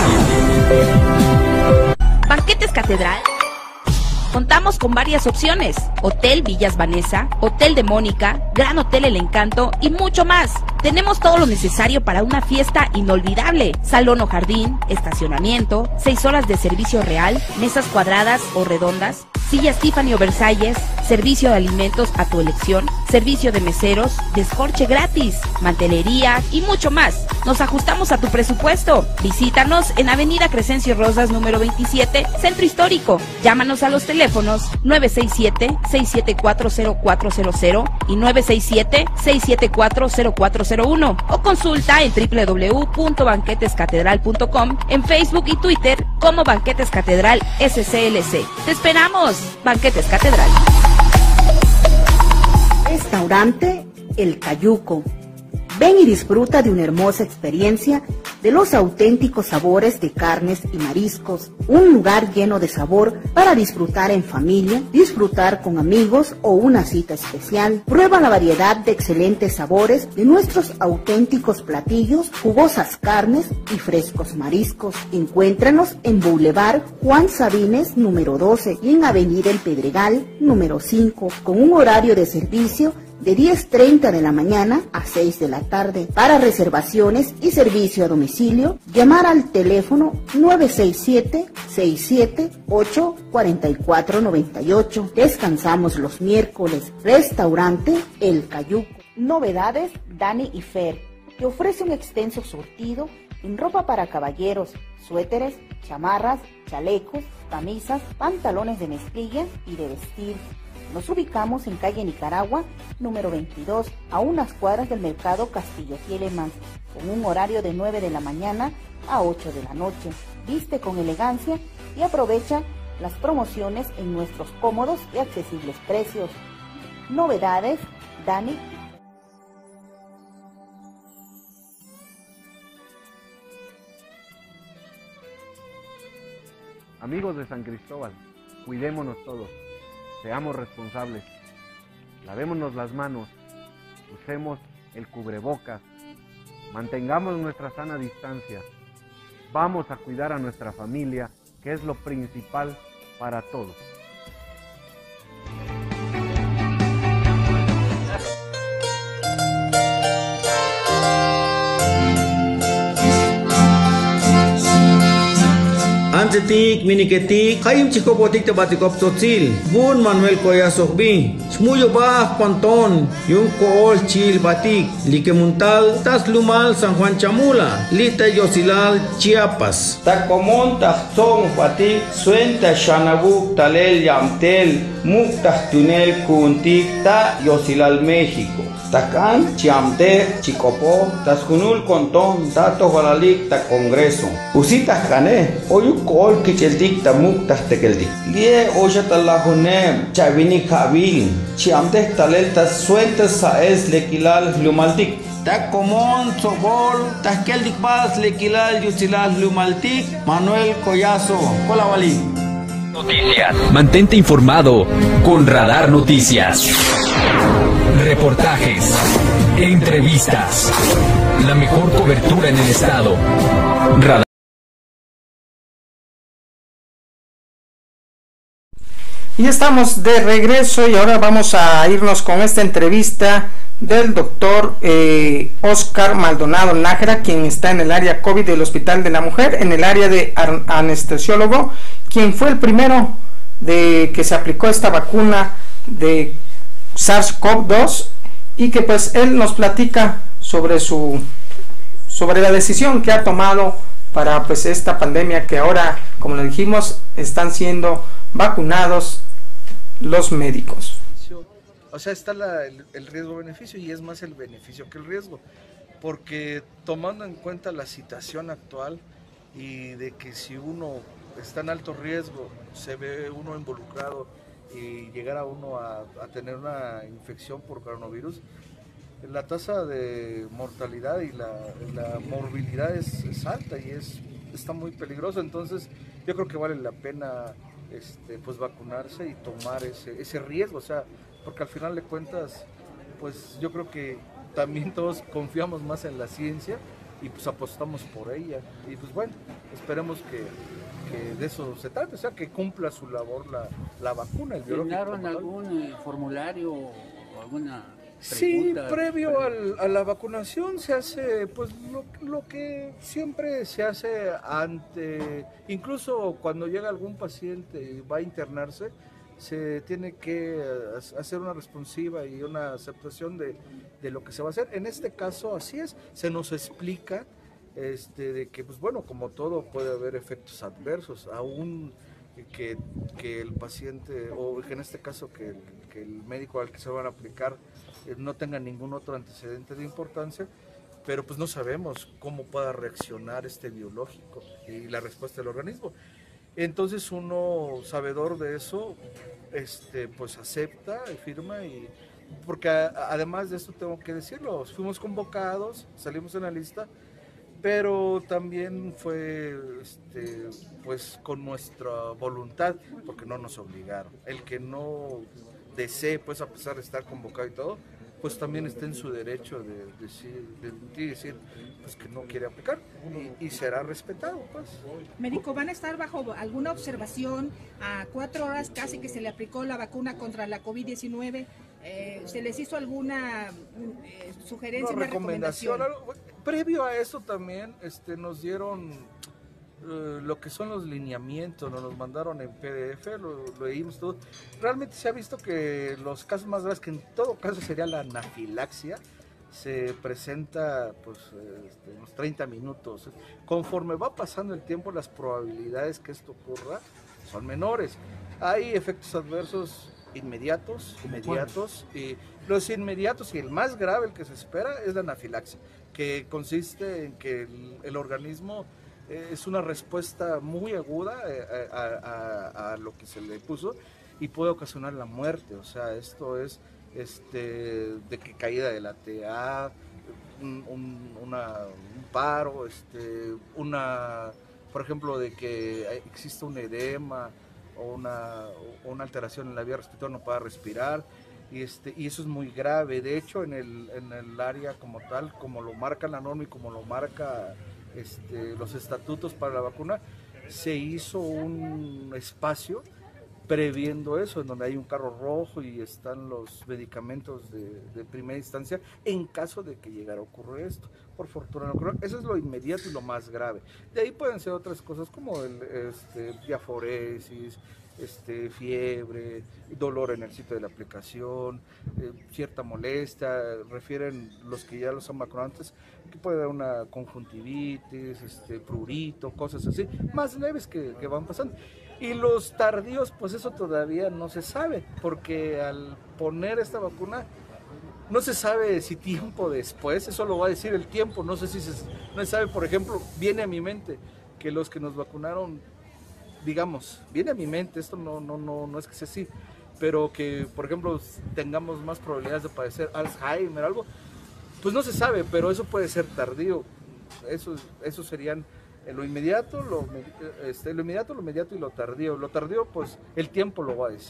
[SPEAKER 9] Banquetes Catedral. Contamos con varias opciones: Hotel Villas Vanessa, Hotel de Mónica, Gran Hotel El Encanto y mucho más. Tenemos todo lo necesario para una fiesta inolvidable: salón o jardín, estacionamiento, 6 horas de servicio real, mesas cuadradas o redondas, sillas Tiffany o Versalles, servicio de alimentos a tu elección, servicio de meseros, descorche gratis, mantelería y mucho más. Nos ajustamos a tu presupuesto. Visítanos en Avenida Crescencio Rosas número 27, Centro Histórico. Llámanos a los teléfonos 967-674-0400 y 967-674-0401 o consulta en www.banquetescatedral.com, en Facebook y Twitter como Banquetes Catedral SCLC. ¡Te esperamos! Banquetes Catedral.
[SPEAKER 10] Restaurante El Cayuco. Ven y disfruta de una hermosa experiencia de los auténticos sabores de carnes y mariscos. Un lugar lleno de sabor para disfrutar en familia, disfrutar con amigos o una cita especial. Prueba la variedad de excelentes sabores de nuestros auténticos platillos, jugosas carnes y frescos mariscos. Encuéntranos en Boulevard Juan Sabines número 12 y en Avenida El Pedregal número 5, con un horario de servicio de 10:30 de la mañana a 6 de la tarde. Para reservaciones y servicio a domicilio, llamar al teléfono 967-678-4498. Descansamos los miércoles. Restaurante El Cayuco. Novedades Dani y Fer. Te ofrece un extenso surtido en ropa para caballeros, suéteres, chamarras, chalecos, camisas, pantalones de mezclilla y de vestir. Nos ubicamos en calle Nicaragua, número 22, a unas cuadras del mercado Castillo Tielemans, con un horario de 9 de la mañana a 8 de la noche. Viste con elegancia y aprovecha las promociones en nuestros cómodos y accesibles precios. Novedades, Dani.
[SPEAKER 11] Amigos de San Cristóbal, cuidémonos todos. Seamos responsables, lavémonos las manos, usemos el cubrebocas, mantengamos nuestra sana distancia, vamos a cuidar a nuestra familia, que es lo principal para todos.
[SPEAKER 12] Antetik, miniketik, kayim chikopotik tabatikop totsil, bun Manuel Koya Sohbi, Shmuyo Bah Ponton, yung kool chil batik, Likemuntal, Tas Lumal San Juan Chamula, Lita Yosilal Chiapas.
[SPEAKER 17] Takomon Tachton batik, Suenta Shanabuk Talel Yamtel, Mukta Tunel Kuntik, Ta Yosilal México. Takan, Chiamte, Chicopo, Taskunul Conton, Tato Valalik, Ta Congreso. Usitas Kane, Oyuk Kol Kicheldik, Ta Muktas Tekeldik. Lie Oyatalahunem, Chavini Kabil, Chiamte Talel, Ta Suentes Saes Lekilal Lumaldik. Ta Comón, Sobol, Taskeldik Paz, Lekilal, Yusilal Lumaltik, Manuel Collazo, Colabali.
[SPEAKER 8] Noticias. Mantente informado con Radar Noticias. reportajes, entrevistas, la mejor cobertura en el estado.
[SPEAKER 2] Y estamos de regreso y ahora vamos a irnos con esta entrevista del doctor Oscar Maldonado Nájera, quien está en el área COVID del Hospital de la Mujer, en el área de anestesiólogo, quien fue el primero de que se aplicó esta vacuna de SARS-CoV-2 y que pues él nos platica sobre la decisión que ha tomado para pues esta pandemia, que ahora, como le dijimos, están siendo vacunados los médicos.
[SPEAKER 18] O sea, está el riesgo-beneficio, y es más el beneficio que el riesgo, porque tomando en cuenta la situación actual y de que si uno está en alto riesgo, se ve uno involucrado y llegara uno a tener una infección por coronavirus, la tasa de mortalidad y la morbilidad es alta y está muy peligroso. Entonces yo creo que vale la pena pues vacunarse y tomar ese riesgo, o sea, porque al final de cuentas pues yo creo que también todos confiamos más en la ciencia y pues apostamos por ella, y pues bueno, esperemos que de eso se trate, o sea, que cumpla su labor la vacuna, el biológico.
[SPEAKER 19] ¿Llenaron algún formulario o alguna pregunta?
[SPEAKER 18] Sí, previo a la vacunación se hace pues lo que siempre se hace incluso cuando llega algún paciente y va a internarse, se tiene que hacer una responsiva y una aceptación de lo que se va a hacer. En este caso así es, se nos explica de que pues bueno, como todo puede haber efectos adversos, aún que el paciente, o en este caso que el médico al que se van a aplicar no tenga ningún otro antecedente de importancia, pero pues no sabemos cómo pueda reaccionar este biológico y la respuesta del organismo. Entonces uno, sabedor de eso, pues acepta y firma, porque además de esto tengo que decirlo, fuimos convocados, salimos en la lista, pero también fue pues con nuestra voluntad, porque no nos obligaron. El que no desee, pues a pesar de estar convocado y todo, pues también está en su derecho de decir pues que no quiere aplicar, y será respetado, pues.
[SPEAKER 20] Médico, ¿van a estar bajo alguna observación a 4 horas casi que se le aplicó la vacuna contra la COVID-19? ¿Se les hizo alguna sugerencia, una recomendación?
[SPEAKER 18] Previo a eso también nos dieron lo que son los lineamientos, nos mandaron en PDF, lo leímos todo. Realmente se ha visto que los casos más graves, que en todo caso sería la anafilaxia, se presenta pues unos 30 minutos. Conforme va pasando el tiempo, las probabilidades que esto ocurra son menores. Hay efectos adversos inmediatos, y los inmediatos y el más grave, el que se espera, es la anafilaxia, que consiste en que el organismo es una respuesta muy aguda a lo que se le puso y puede ocasionar la muerte. O sea, esto es de que caída de la TA, un paro, por ejemplo, de que exista un edema o una alteración en la vía respiratoria, no pueda respirar, y eso es muy grave. De hecho, en el área como tal, como lo marca la norma y como lo marca los estatutos para la vacuna, se hizo un espacio previendo eso, en donde hay un carro rojo y están los medicamentos de primera instancia en caso de que llegara a ocurrir esto. Por fortuna no ocurrió. Eso es lo inmediato y lo más grave. De ahí pueden ser otras cosas como diaforesis, fiebre, dolor en el sitio de la aplicación, cierta molestia. Refieren los que ya los han vacunado antes que puede haber una conjuntivitis, prurito, cosas así, más leves que van pasando. Y los tardíos, pues eso todavía no se sabe, porque al poner esta vacuna no se sabe si tiempo después, eso lo va a decir el tiempo. No sé si no se sabe. Por ejemplo, viene a mi mente que los que nos vacunaron, digamos, viene a mi mente, esto no es que sea así, pero que, por ejemplo, tengamos más probabilidades de padecer Alzheimer o algo, pues no se sabe, pero eso puede ser tardío. Eso serían lo inmediato, lo inmediato y lo tardío. Lo tardío, pues el tiempo lo va a decir.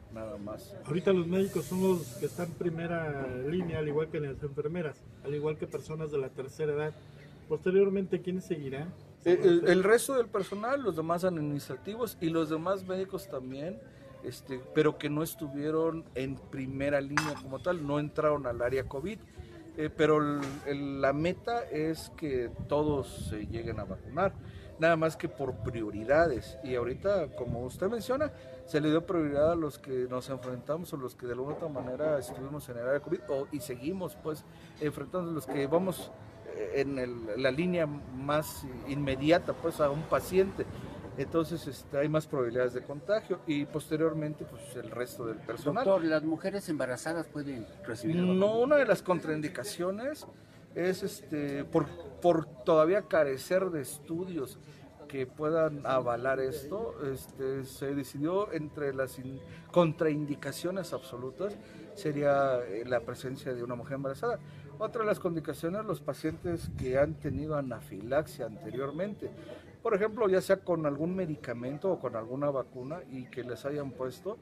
[SPEAKER 18] nada más.
[SPEAKER 21] Ahorita los médicos son los que están en primera línea, al igual que las enfermeras, al igual que personas de la tercera edad. Posteriormente, ¿quiénes seguirán?
[SPEAKER 18] El resto del personal, los demás administrativos y los demás médicos también, pero que no estuvieron en primera línea como tal, no entraron al área COVID. Pero la meta es que todos se lleguen a vacunar, nada más que por prioridades. Y ahorita, como usted menciona, se le dio prioridad a los que nos enfrentamos o los que de alguna otra manera estuvimos en el área COVID y seguimos pues enfrentando los que vamos en la línea más inmediata pues a un paciente. Entonces hay más probabilidades de contagio y posteriormente pues el resto del personal.
[SPEAKER 19] Doctor, ¿las mujeres embarazadas pueden recibir la vacuna?
[SPEAKER 18] No, una de las contraindicaciones es por todavía carecer de estudios que puedan avalar esto, se decidió entre las contraindicaciones absolutas sería la presencia de una mujer embarazada. Otra de las contraindicaciones, los pacientes que han tenido anafilaxia anteriormente, por ejemplo, ya sea con algún medicamento o con alguna vacuna y que les hayan puesto,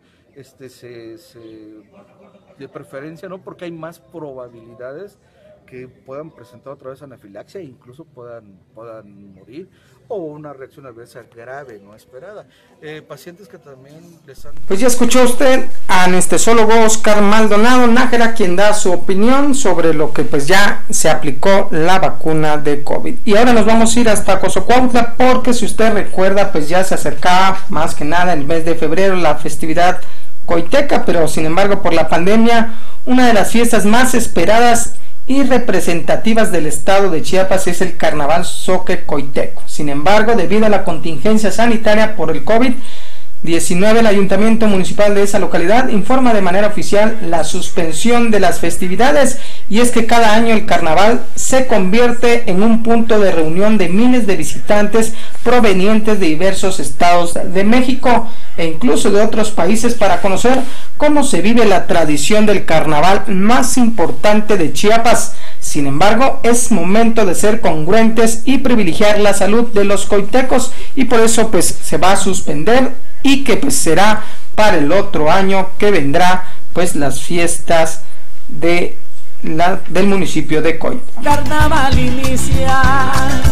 [SPEAKER 18] de preferencia, ¿no? Porque hay más probabilidades que puedan presentar otra vez anafilaxia e incluso puedan morir, o una reacción adversa grave no esperada. Pacientes que también les han...
[SPEAKER 2] Pues ya escuchó usted a anestesiólogo Oscar Maldonado Nájera, quien da su opinión sobre lo que pues ya se aplicó la vacuna de COVID. Y ahora nos vamos a ir hasta Cozocuautla, porque si usted recuerda pues ya se acercaba más que nada el mes de febrero la festividad coiteca, pero sin embargo por la pandemia una de las fiestas más esperadas y representativas del estado de Chiapas es el Carnaval Zoque Coiteco. Sin embargo, debido a la contingencia sanitaria por el COVID-19, el Ayuntamiento Municipal de esa localidad informa de manera oficial la suspensión de las festividades, y es que cada año el carnaval se convierte en un punto de reunión de miles de visitantes provenientes de diversos estados de México e incluso de otros países para conocer cómo se vive la tradición del carnaval más importante de Chiapas. Sin embargo, es momento de ser congruentes y privilegiar la salud de los coitecos, y por eso pues se va a suspender, y que pues será para el otro año que vendrá pues las fiestas del municipio de Coy.
[SPEAKER 22] Carnaval inicia,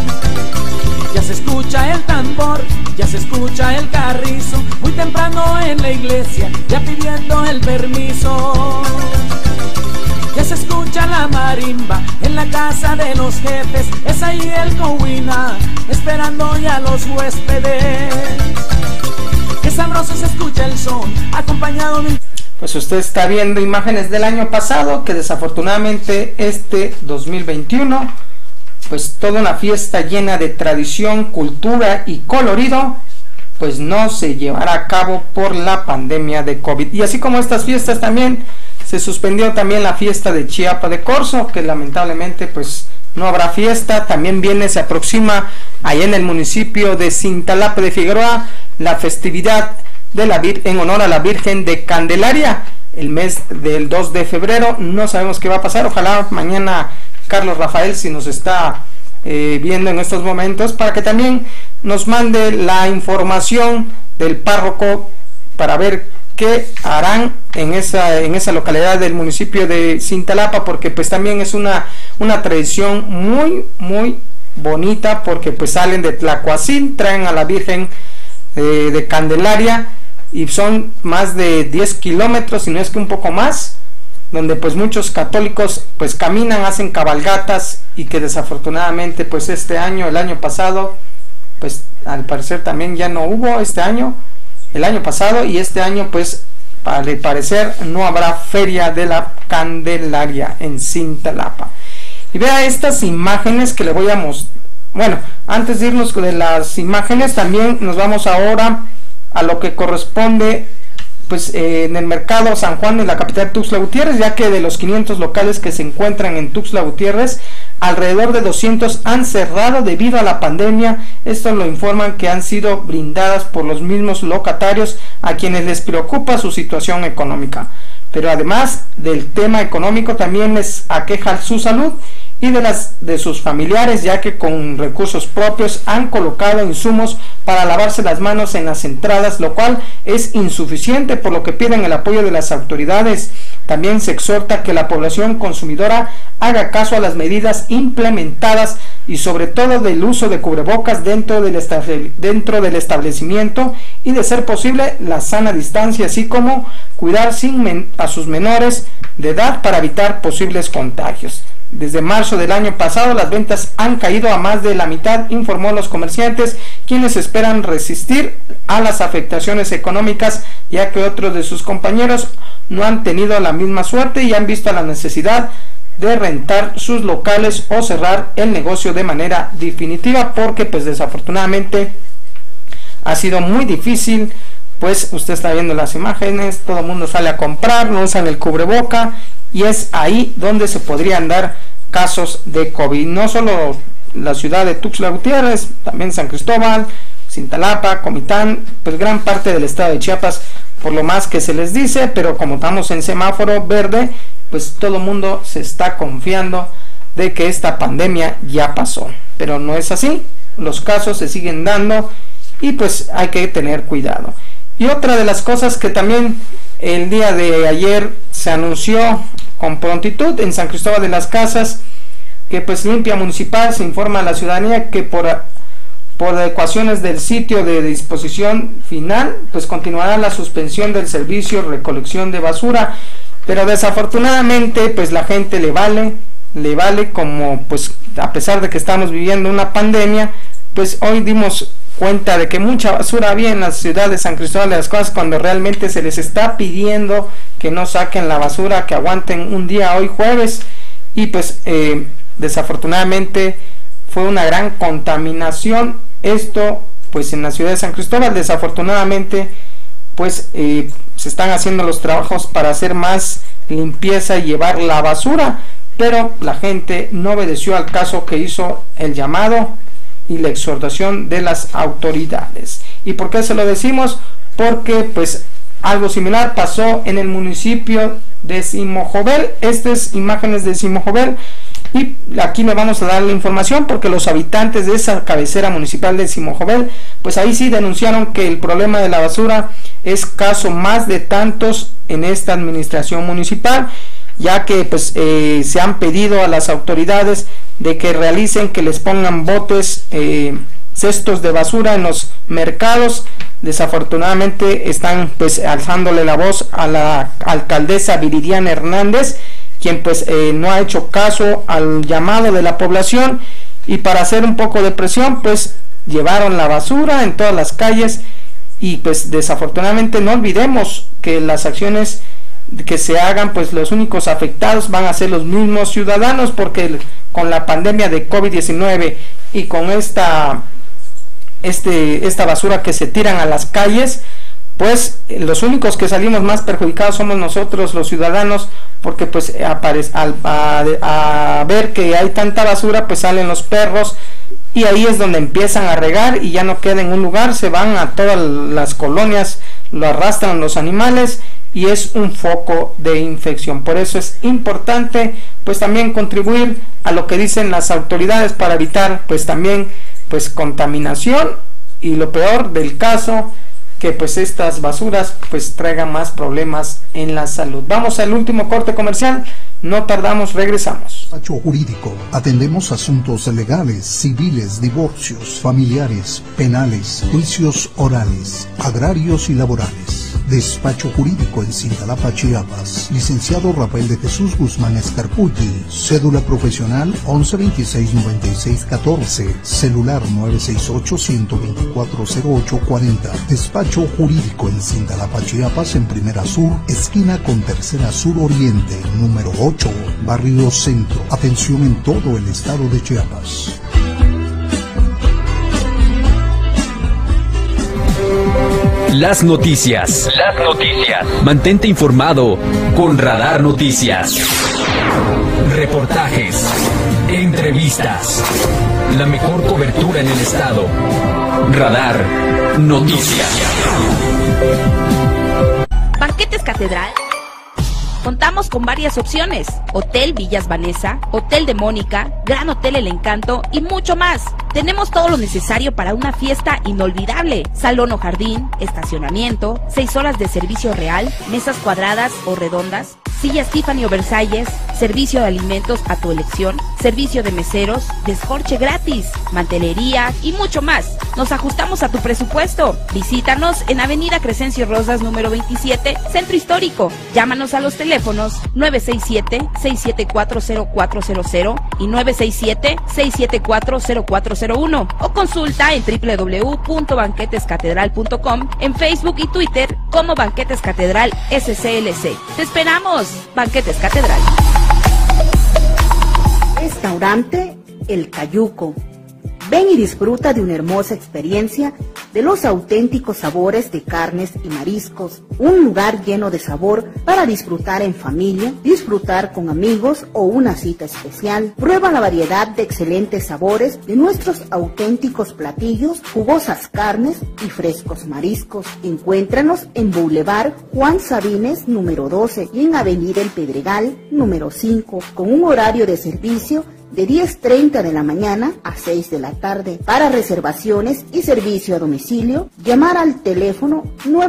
[SPEAKER 22] ya se escucha el tambor, ya se escucha el carrizo, muy temprano en la iglesia, ya pidiendo el permiso. Ya se escucha la marimba en la casa de los jefes, es ahí el cohuina, esperando ya los huéspedes. Qué sabroso se escucha el son, acompañado de...
[SPEAKER 2] Pues usted está viendo imágenes del año pasado, que desafortunadamente este 2021, pues toda una fiesta llena de tradición, cultura y colorido, pues no se llevará a cabo por la pandemia de COVID. Y así como estas fiestas también, se suspendió también la fiesta de Chiapa de Corzo, que lamentablemente pues no habrá fiesta. También se aproxima allá en el municipio de Cintalapa de Figueroa la festividad de en honor a la Virgen de Candelaria, el mes del 2 de febrero. No sabemos qué va a pasar, ojalá mañana Carlos Rafael, si nos está viendo en estos momentos, para que también nos mande la información del párroco para ver qué harán en esa localidad del municipio de Cintalapa, porque pues también es una tradición muy muy bonita, porque pues salen de Tlacoacín, traen a la Virgen de Candelaria, y son más de 10 kilómetros, si no es que un poco más, donde pues muchos católicos pues caminan, hacen cabalgatas, y que desafortunadamente pues el año pasado, pues al parecer también ya no hubo el año pasado, y este año pues al parecer no habrá feria de la Candelaria en Cintalapa. Y vea estas imágenes que le voy a mostrar. Bueno, antes de irnos de las imágenes, también nos vamos ahora a lo que corresponde pues en el mercado San Juan de la capital Tuxtla Gutiérrez, ya que de los 500 locales que se encuentran en Tuxtla Gutiérrez, alrededor de 200 han cerrado debido a la pandemia. Esto lo informan que han sido brindadas por los mismos locatarios, a quienes les preocupa su situación económica. Pero además del tema económico, también les aqueja su salud, y de sus familiares, ya que con recursos propios han colocado insumos para lavarse las manos en las entradas, lo cual es insuficiente, por lo que piden el apoyo de las autoridades. También se exhorta que la población consumidora haga caso a las medidas implementadas y sobre todo del uso de cubrebocas dentro del establecimiento y, de ser posible, la sana distancia, así como cuidar a sus menores de edad para evitar posibles contagios. Desde marzo del año pasado las ventas han caído a más de la mitad, informó los comerciantes, quienes esperan resistir a las afectaciones económicas, ya que otros de sus compañeros no han tenido la misma suerte y han visto la necesidad de rentar sus locales o cerrar el negocio de manera definitiva, porque pues desafortunadamente ha sido muy difícil. Pues usted está viendo las imágenes, todo el mundo sale a comprar, no usan el cubreboca, y es ahí donde se podrían dar casos de COVID. No solo la ciudad de Tuxtla Gutiérrez, también San Cristóbal, Cintalapa, Comitán, pues gran parte del estado de Chiapas, por lo más que se les dice, pero como estamos en semáforo verde, pues todo el mundo se está confiando de que esta pandemia ya pasó, pero no es así. Los casos se siguen dando y pues hay que tener cuidado. Y otra de las cosas que también el día de ayer se anunció con prontitud en San Cristóbal de las Casas, que pues Limpia Municipal se informa a la ciudadanía que por adecuaciones del sitio de disposición final, pues continuará la suspensión del servicio de recolección de basura, pero desafortunadamente pues la gente le vale como pues a pesar de que estamos viviendo una pandemia, pues hoy dimos cuenta de que mucha basura había en la ciudad de San Cristóbal de las Casas, cuando realmente se les está pidiendo que no saquen la basura, que aguanten un día, hoy jueves, y pues desafortunadamente fue una gran contaminación esto pues en la ciudad de San Cristóbal. Desafortunadamente pues se están haciendo los trabajos para hacer más limpieza y llevar la basura, pero la gente no obedeció al caso que hizo el llamado y la exhortación de las autoridades. ¿Y por qué se lo decimos? Porque pues algo similar pasó en el municipio de Simojovel. Estas imágenes de Simojovel, y aquí le vamos a dar la información porque los habitantes de esa cabecera municipal de Simojovel, pues ahí sí denunciaron que el problema de la basura es caso más de tantos en esta administración municipal, ya que pues se han pedido a las autoridades de que realicen, que les pongan botes, cestos de basura en los mercados. Desafortunadamente están pues alzándole la voz a la alcaldesa Viridiana Hernández, quien pues no ha hecho caso al llamado de la población, y para hacer un poco de presión pues llevaron la basura en todas las calles. Y pues desafortunadamente no olvidemos que las acciones que se hagan, pues los únicos afectados van a ser los mismos ciudadanos, porque con la pandemia de COVID-19 y con esta basura que se tiran a las calles, pues los únicos que salimos más perjudicados somos nosotros los ciudadanos, porque pues a ver que hay tanta basura, pues salen los perros y ahí es donde empiezan a regar y ya no queda en un lugar, se van a todas las colonias, lo arrastran los animales y es un foco de infección. Por eso es importante pues también contribuir a lo que dicen las autoridades para evitar pues también pues contaminación, y lo peor del caso, que pues estas basuras pues traigan más problemas en la salud. Vamos al último corte comercial, no tardamos, regresamos.
[SPEAKER 1] Despacho Jurídico. Atendemos asuntos legales, civiles, divorcios, familiares, penales, juicios orales, agrarios y laborales. Despacho Jurídico en Cintalapa, Chiapas. Licenciado Rafael de Jesús Guzmán Escarpulli. Cédula profesional 1126-9614. Celular 968-124-0840. Despacho Jurídico en Cintalapa, Chiapas, en Primera Sur, esquina con Tercera Sur Oriente, número 8, Barrio Centro. Atención en todo el estado de Chiapas.
[SPEAKER 8] Las noticias. Mantente informado con Radar Noticias. Reportajes, entrevistas, la mejor cobertura en el estado. Radar Noticias.
[SPEAKER 9] Banquetes Catedral Contamos con varias opciones: Hotel Villas Vanessa, Hotel de Mónica, Gran Hotel El Encanto y mucho más. Tenemos todo lo necesario para una fiesta inolvidable: salón o jardín, estacionamiento, 6 horas de servicio real, mesas cuadradas o redondas, sillas Tiffany o Versalles, servicio de alimentos a tu elección, servicio de meseros, descorche gratis, mantelería y mucho más. Nos ajustamos a tu presupuesto. Visítanos en Avenida Crescencio Rosas número 27, Centro Histórico. Llámanos a los teléfonos 967-674-0400 y 967-674-0401 o consulta en www.banquetescatedral.com, en Facebook y Twitter como Banquetes Catedral SCLC. ¡Te esperamos! Banquetes Catedral.
[SPEAKER 10] Restaurante El Cayuco. Ven y disfruta de una hermosa experiencia de los auténticos sabores de carnes y mariscos. Un lugar lleno de sabor para disfrutar en familia, disfrutar con amigos o una cita especial. Prueba la variedad de excelentes sabores de nuestros auténticos platillos, jugosas carnes y frescos mariscos. Encuéntranos en Boulevard Juan Sabines número 12 y en Avenida El Pedregal número 5, con un horario de servicio de 10:30 de la mañana a 6 de la tarde. Para reservaciones y servicio a domicilio, llamar al teléfono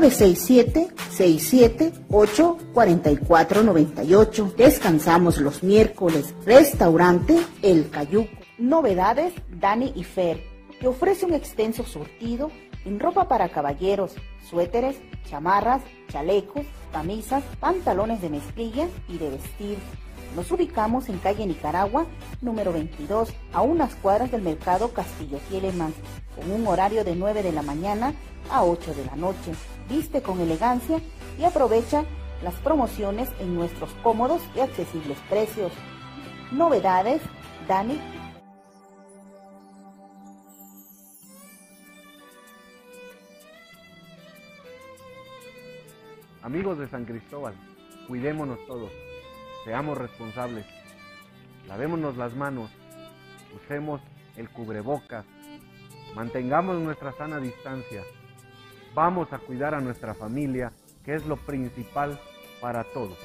[SPEAKER 10] 967-678-4498. Descansamos los miércoles. Restaurante El Cayuco. Novedades Dani y Fer, que ofrece un extenso surtido en ropa para caballeros, suéteres, chamarras, chalecos, camisas, pantalones de mezclilla y de vestir. Nos ubicamos en calle Nicaragua, número 22, a unas cuadras del mercado Castillo Tielemans, con un horario de 9 de la mañana a 8 de la noche. Viste con elegancia y aprovecha las promociones en nuestros cómodos y accesibles precios. Novedades, Dani.
[SPEAKER 11] Amigos de San Cristóbal, cuidémonos todos. Seamos responsables, lavémonos las manos, usemos el cubrebocas, mantengamos nuestra sana distancia, vamos a cuidar a nuestra familia, que es lo principal para todos.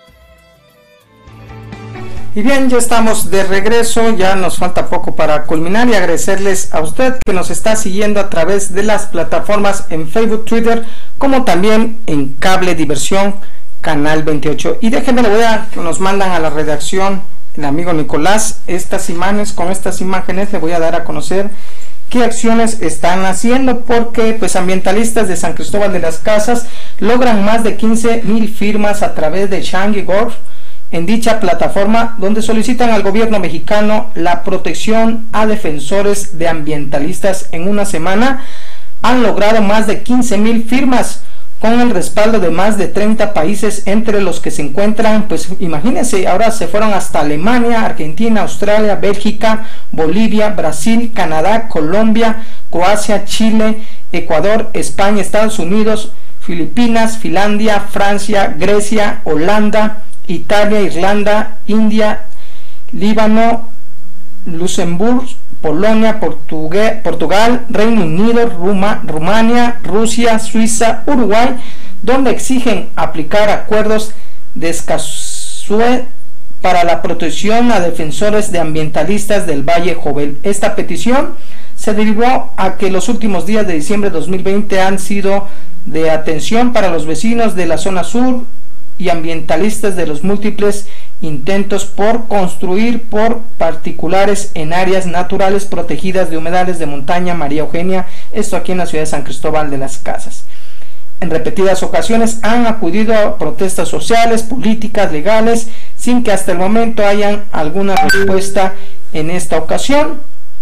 [SPEAKER 2] Y bien, ya estamos de regreso, ya nos falta poco para culminar y agradecerles a usted que nos está siguiendo a través de las plataformas en Facebook, Twitter, como también en Cable Diversión Canal 28. Y déjenme, nos mandan a la redacción el amigo Nicolás estas imágenes. Con estas imágenes le voy a dar a conocer qué acciones están haciendo, porque pues ambientalistas de San Cristóbal de las Casas logran más de 15,000 firmas a través de Changi.org en dicha plataforma, donde solicitan al gobierno mexicano la protección a defensores de ambientalistas. En una semana han logrado más de 15,000 firmas con el respaldo de más de 30 países, entre los que se encuentran, pues imagínense, ahora se fueron hasta Alemania, Argentina, Australia, Bélgica, Bolivia, Brasil, Canadá, Colombia, Croacia, Chile, Ecuador, España, Estados Unidos, Filipinas, Finlandia, Francia, Grecia, Holanda, Italia, Irlanda, India, Líbano, Luxemburgo, Polonia, Portugal, Reino Unido, Rumania, Rusia, Suiza, Uruguay, donde exigen aplicar acuerdos de Escazú para la protección a defensores de ambientalistas del Valle Jovel. Esta petición se derivó a que los últimos días de diciembre de 2020 han sido de atención para los vecinos de la zona sur y ambientalistas de los múltiples intentos por construir por particulares en áreas naturales protegidas de humedales de montaña María Eugenia, esto aquí en la ciudad de San Cristóbal de las Casas. En repetidas ocasiones han acudido a protestas sociales, políticas, legales, sin que hasta el momento hayan alguna respuesta. En esta ocasión,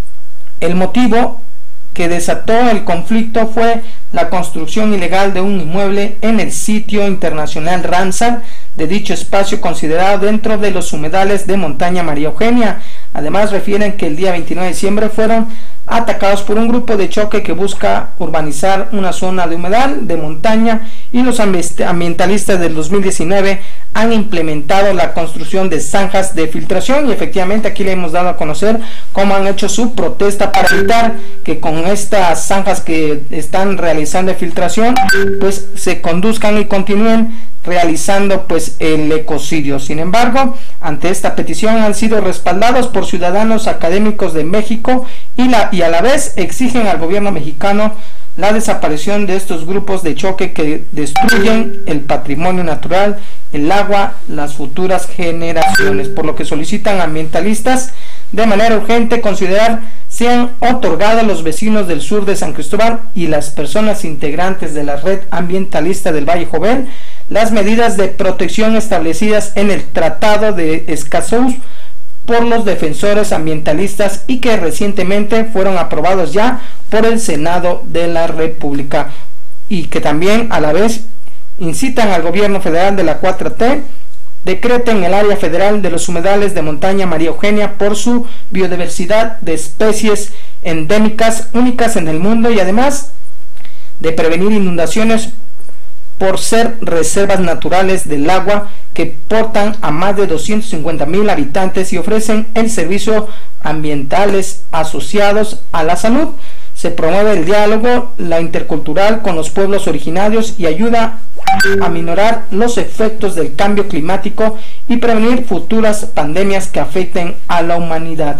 [SPEAKER 2] el motivo que desató el conflicto fue la construcción ilegal de un inmueble en el sitio internacional Ramsar de dicho espacio, considerado dentro de los humedales de montaña María Eugenia, Además refieren que el día 29 de diciembre fueron atacados por un grupo de choque que busca urbanizar una zona de humedal, de montaña, y los ambientalistas del 2019 han implementado la construcción de zanjas de filtración, y efectivamente aquí le hemos dado a conocer cómo han hecho su protesta para evitar que con estas zanjas que están realizando de filtración pues se conduzcan y continúen realizando pues el ecocidio. Sin embargo, ante esta petición han sido respaldados por ciudadanos académicos de México y a la vez exigen al gobierno mexicano la desaparición de estos grupos de choque que destruyen el patrimonio natural, el agua, las futuras generaciones, por lo que solicitan ambientalistas de manera urgente considerar sean otorgados a los vecinos del sur de San Cristóbal y las personas integrantes de la red ambientalista del Valle Jovel las medidas de protección establecidas en el Tratado de Escazú por los defensores ambientalistas y que recientemente fueron aprobados ya por el Senado de la República, y que también a la vez incitan al gobierno federal de la 4T decreten el área federal de los humedales de montaña María Eugenia por su biodiversidad de especies endémicas únicas en el mundo, y además de prevenir inundaciones por ser reservas naturales del agua que portan a más de 250,000 habitantes y ofrecen el servicio ambientales asociados a la salud. Se promueve el diálogo, la intercultural con los pueblos originarios y ayuda a minorar los efectos del cambio climático y prevenir futuras pandemias que afecten a la humanidad.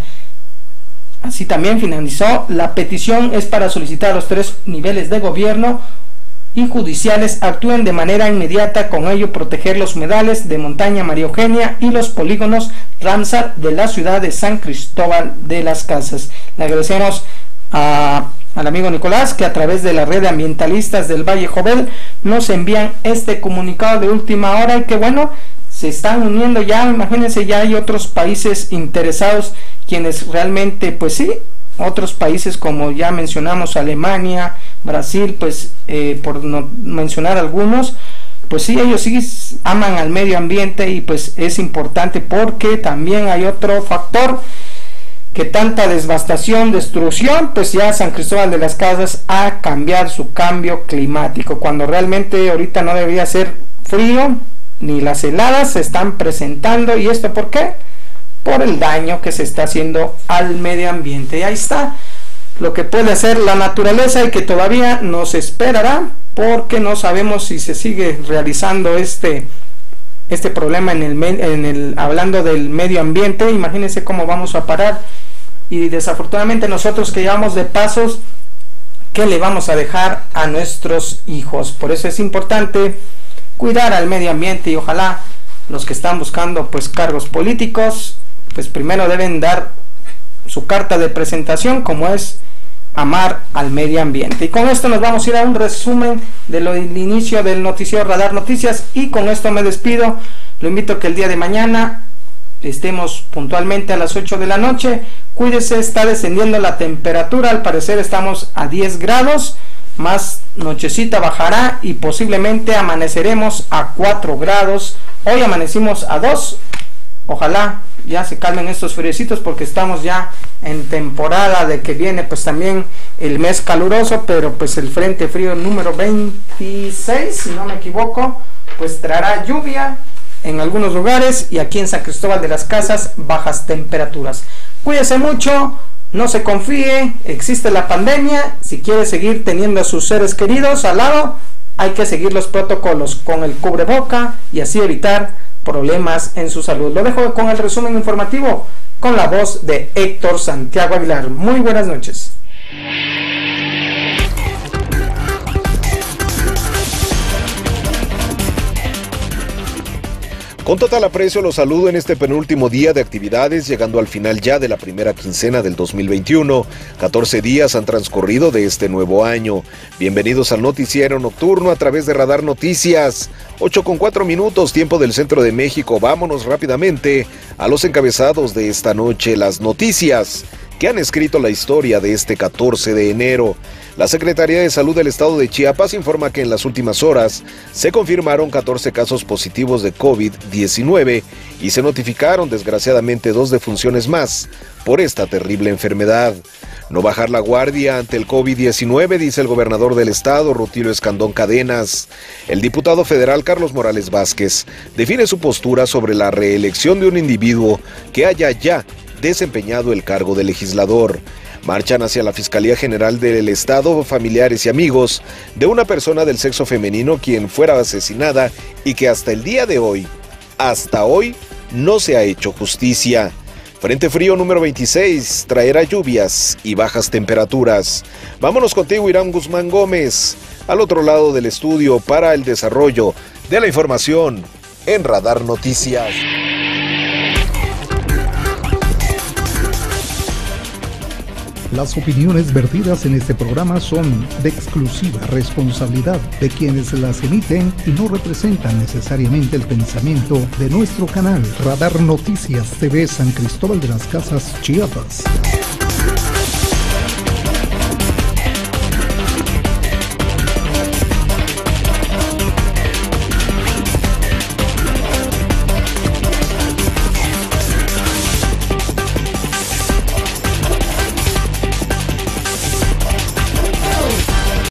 [SPEAKER 2] Así también finalizó, la petición es para solicitar a los 3 niveles de gobierno y judiciales actúen de manera inmediata, con ello proteger los humedales de montaña María Eugenia y los polígonos Ramsar de la ciudad de San Cristóbal de las Casas. Le agradecemos al amigo Nicolás que a través de la red de ambientalistas del Valle Jovel nos envían este comunicado de última hora, y que bueno, se están uniendo ya, imagínense, ya hay otros países interesados quienes realmente pues sí, otros países como ya mencionamos, Alemania, Brasil, pues por no mencionar algunos, pues sí, ellos sí aman al medio ambiente, y pues es importante porque también hay otro factor, que tanta devastación, destrucción, pues ya San Cristóbal de las Casas ha cambiado su cambio climático, cuando realmente ahorita no debería ser frío, ni las heladas se están presentando. ¿Y esto por qué? Por el daño que se está haciendo al medio ambiente. Y ahí está lo que puede hacer la naturaleza, y que todavía nos esperará, porque no sabemos si se sigue realizando este problema hablando del medio ambiente. Imagínense cómo vamos a parar, y desafortunadamente nosotros que llevamos de pasos, ¿qué le vamos a dejar a nuestros hijos? Por eso es importante cuidar al medio ambiente, y ojalá los que están buscando pues cargos políticos pues primero deben dar su carta de presentación, como es amar al medio ambiente. Y con esto nos vamos a ir a un resumen del inicio del noticiero Radar Noticias, y con esto me despido. Lo invito a que el día de mañana estemos puntualmente a las 8 de la noche. Cuídese, está descendiendo la temperatura, al parecer estamos a 10 grados, más nochecita bajará y posiblemente amaneceremos a 4 grados. Hoy amanecimos a 2, ojalá ya se calmen estos friecitos, porque estamos ya en temporada de que viene pues también el mes caluroso, pero pues el frente frío número 26, si no me equivoco, pues traerá lluvia en algunos lugares, y aquí en San Cristóbal de las Casas bajas temperaturas. Cuídese mucho, no se confíe, existe la pandemia. Si quiere seguir teniendo a sus seres queridos al lado, hay que seguir los protocolos con el cubreboca y así evitar problemas en su salud. Lo dejo con el resumen informativo con la voz de Héctor Santiago Aguilar. Muy buenas noches.
[SPEAKER 3] Con total aprecio los saludo en este penúltimo día de actividades, llegando al final ya de la primera quincena del 2021. 14 días han transcurrido de este nuevo año. Bienvenidos al noticiero nocturno a través de Radar Noticias. 8:04 tiempo del centro de México. Vámonos rápidamente a los encabezados de esta noche, las noticias que han escrito la historia de este 14 de enero. La Secretaría de Salud del Estado de Chiapas informa que en las últimas horas se confirmaron 14 casos positivos de COVID-19 y se notificaron desgraciadamente 2 defunciones más por esta terrible enfermedad. No bajar la guardia ante el COVID-19, dice el gobernador del estado, Rutilio Escandón Cadenas. El diputado federal Carlos Morales Vázquez define su postura sobre la reelección de un individuo que haya ya desempeñado el cargo de legislador. Marchan hacia la Fiscalía General del Estado familiares y amigos de una persona del sexo femenino quien fuera asesinada y que hasta el día de hoy, no se ha hecho justicia. Frente frío número 26 traerá lluvias y bajas temperaturas. Vámonos contigo, Irán Guzmán Gómez, al otro lado del estudio para el desarrollo de la información en Radar Noticias.
[SPEAKER 1] Las opiniones vertidas en este programa son de exclusiva responsabilidad de quienes las emiten y no representan necesariamente el pensamiento de nuestro canal Radar Noticias TV San Cristóbal de las Casas, Chiapas.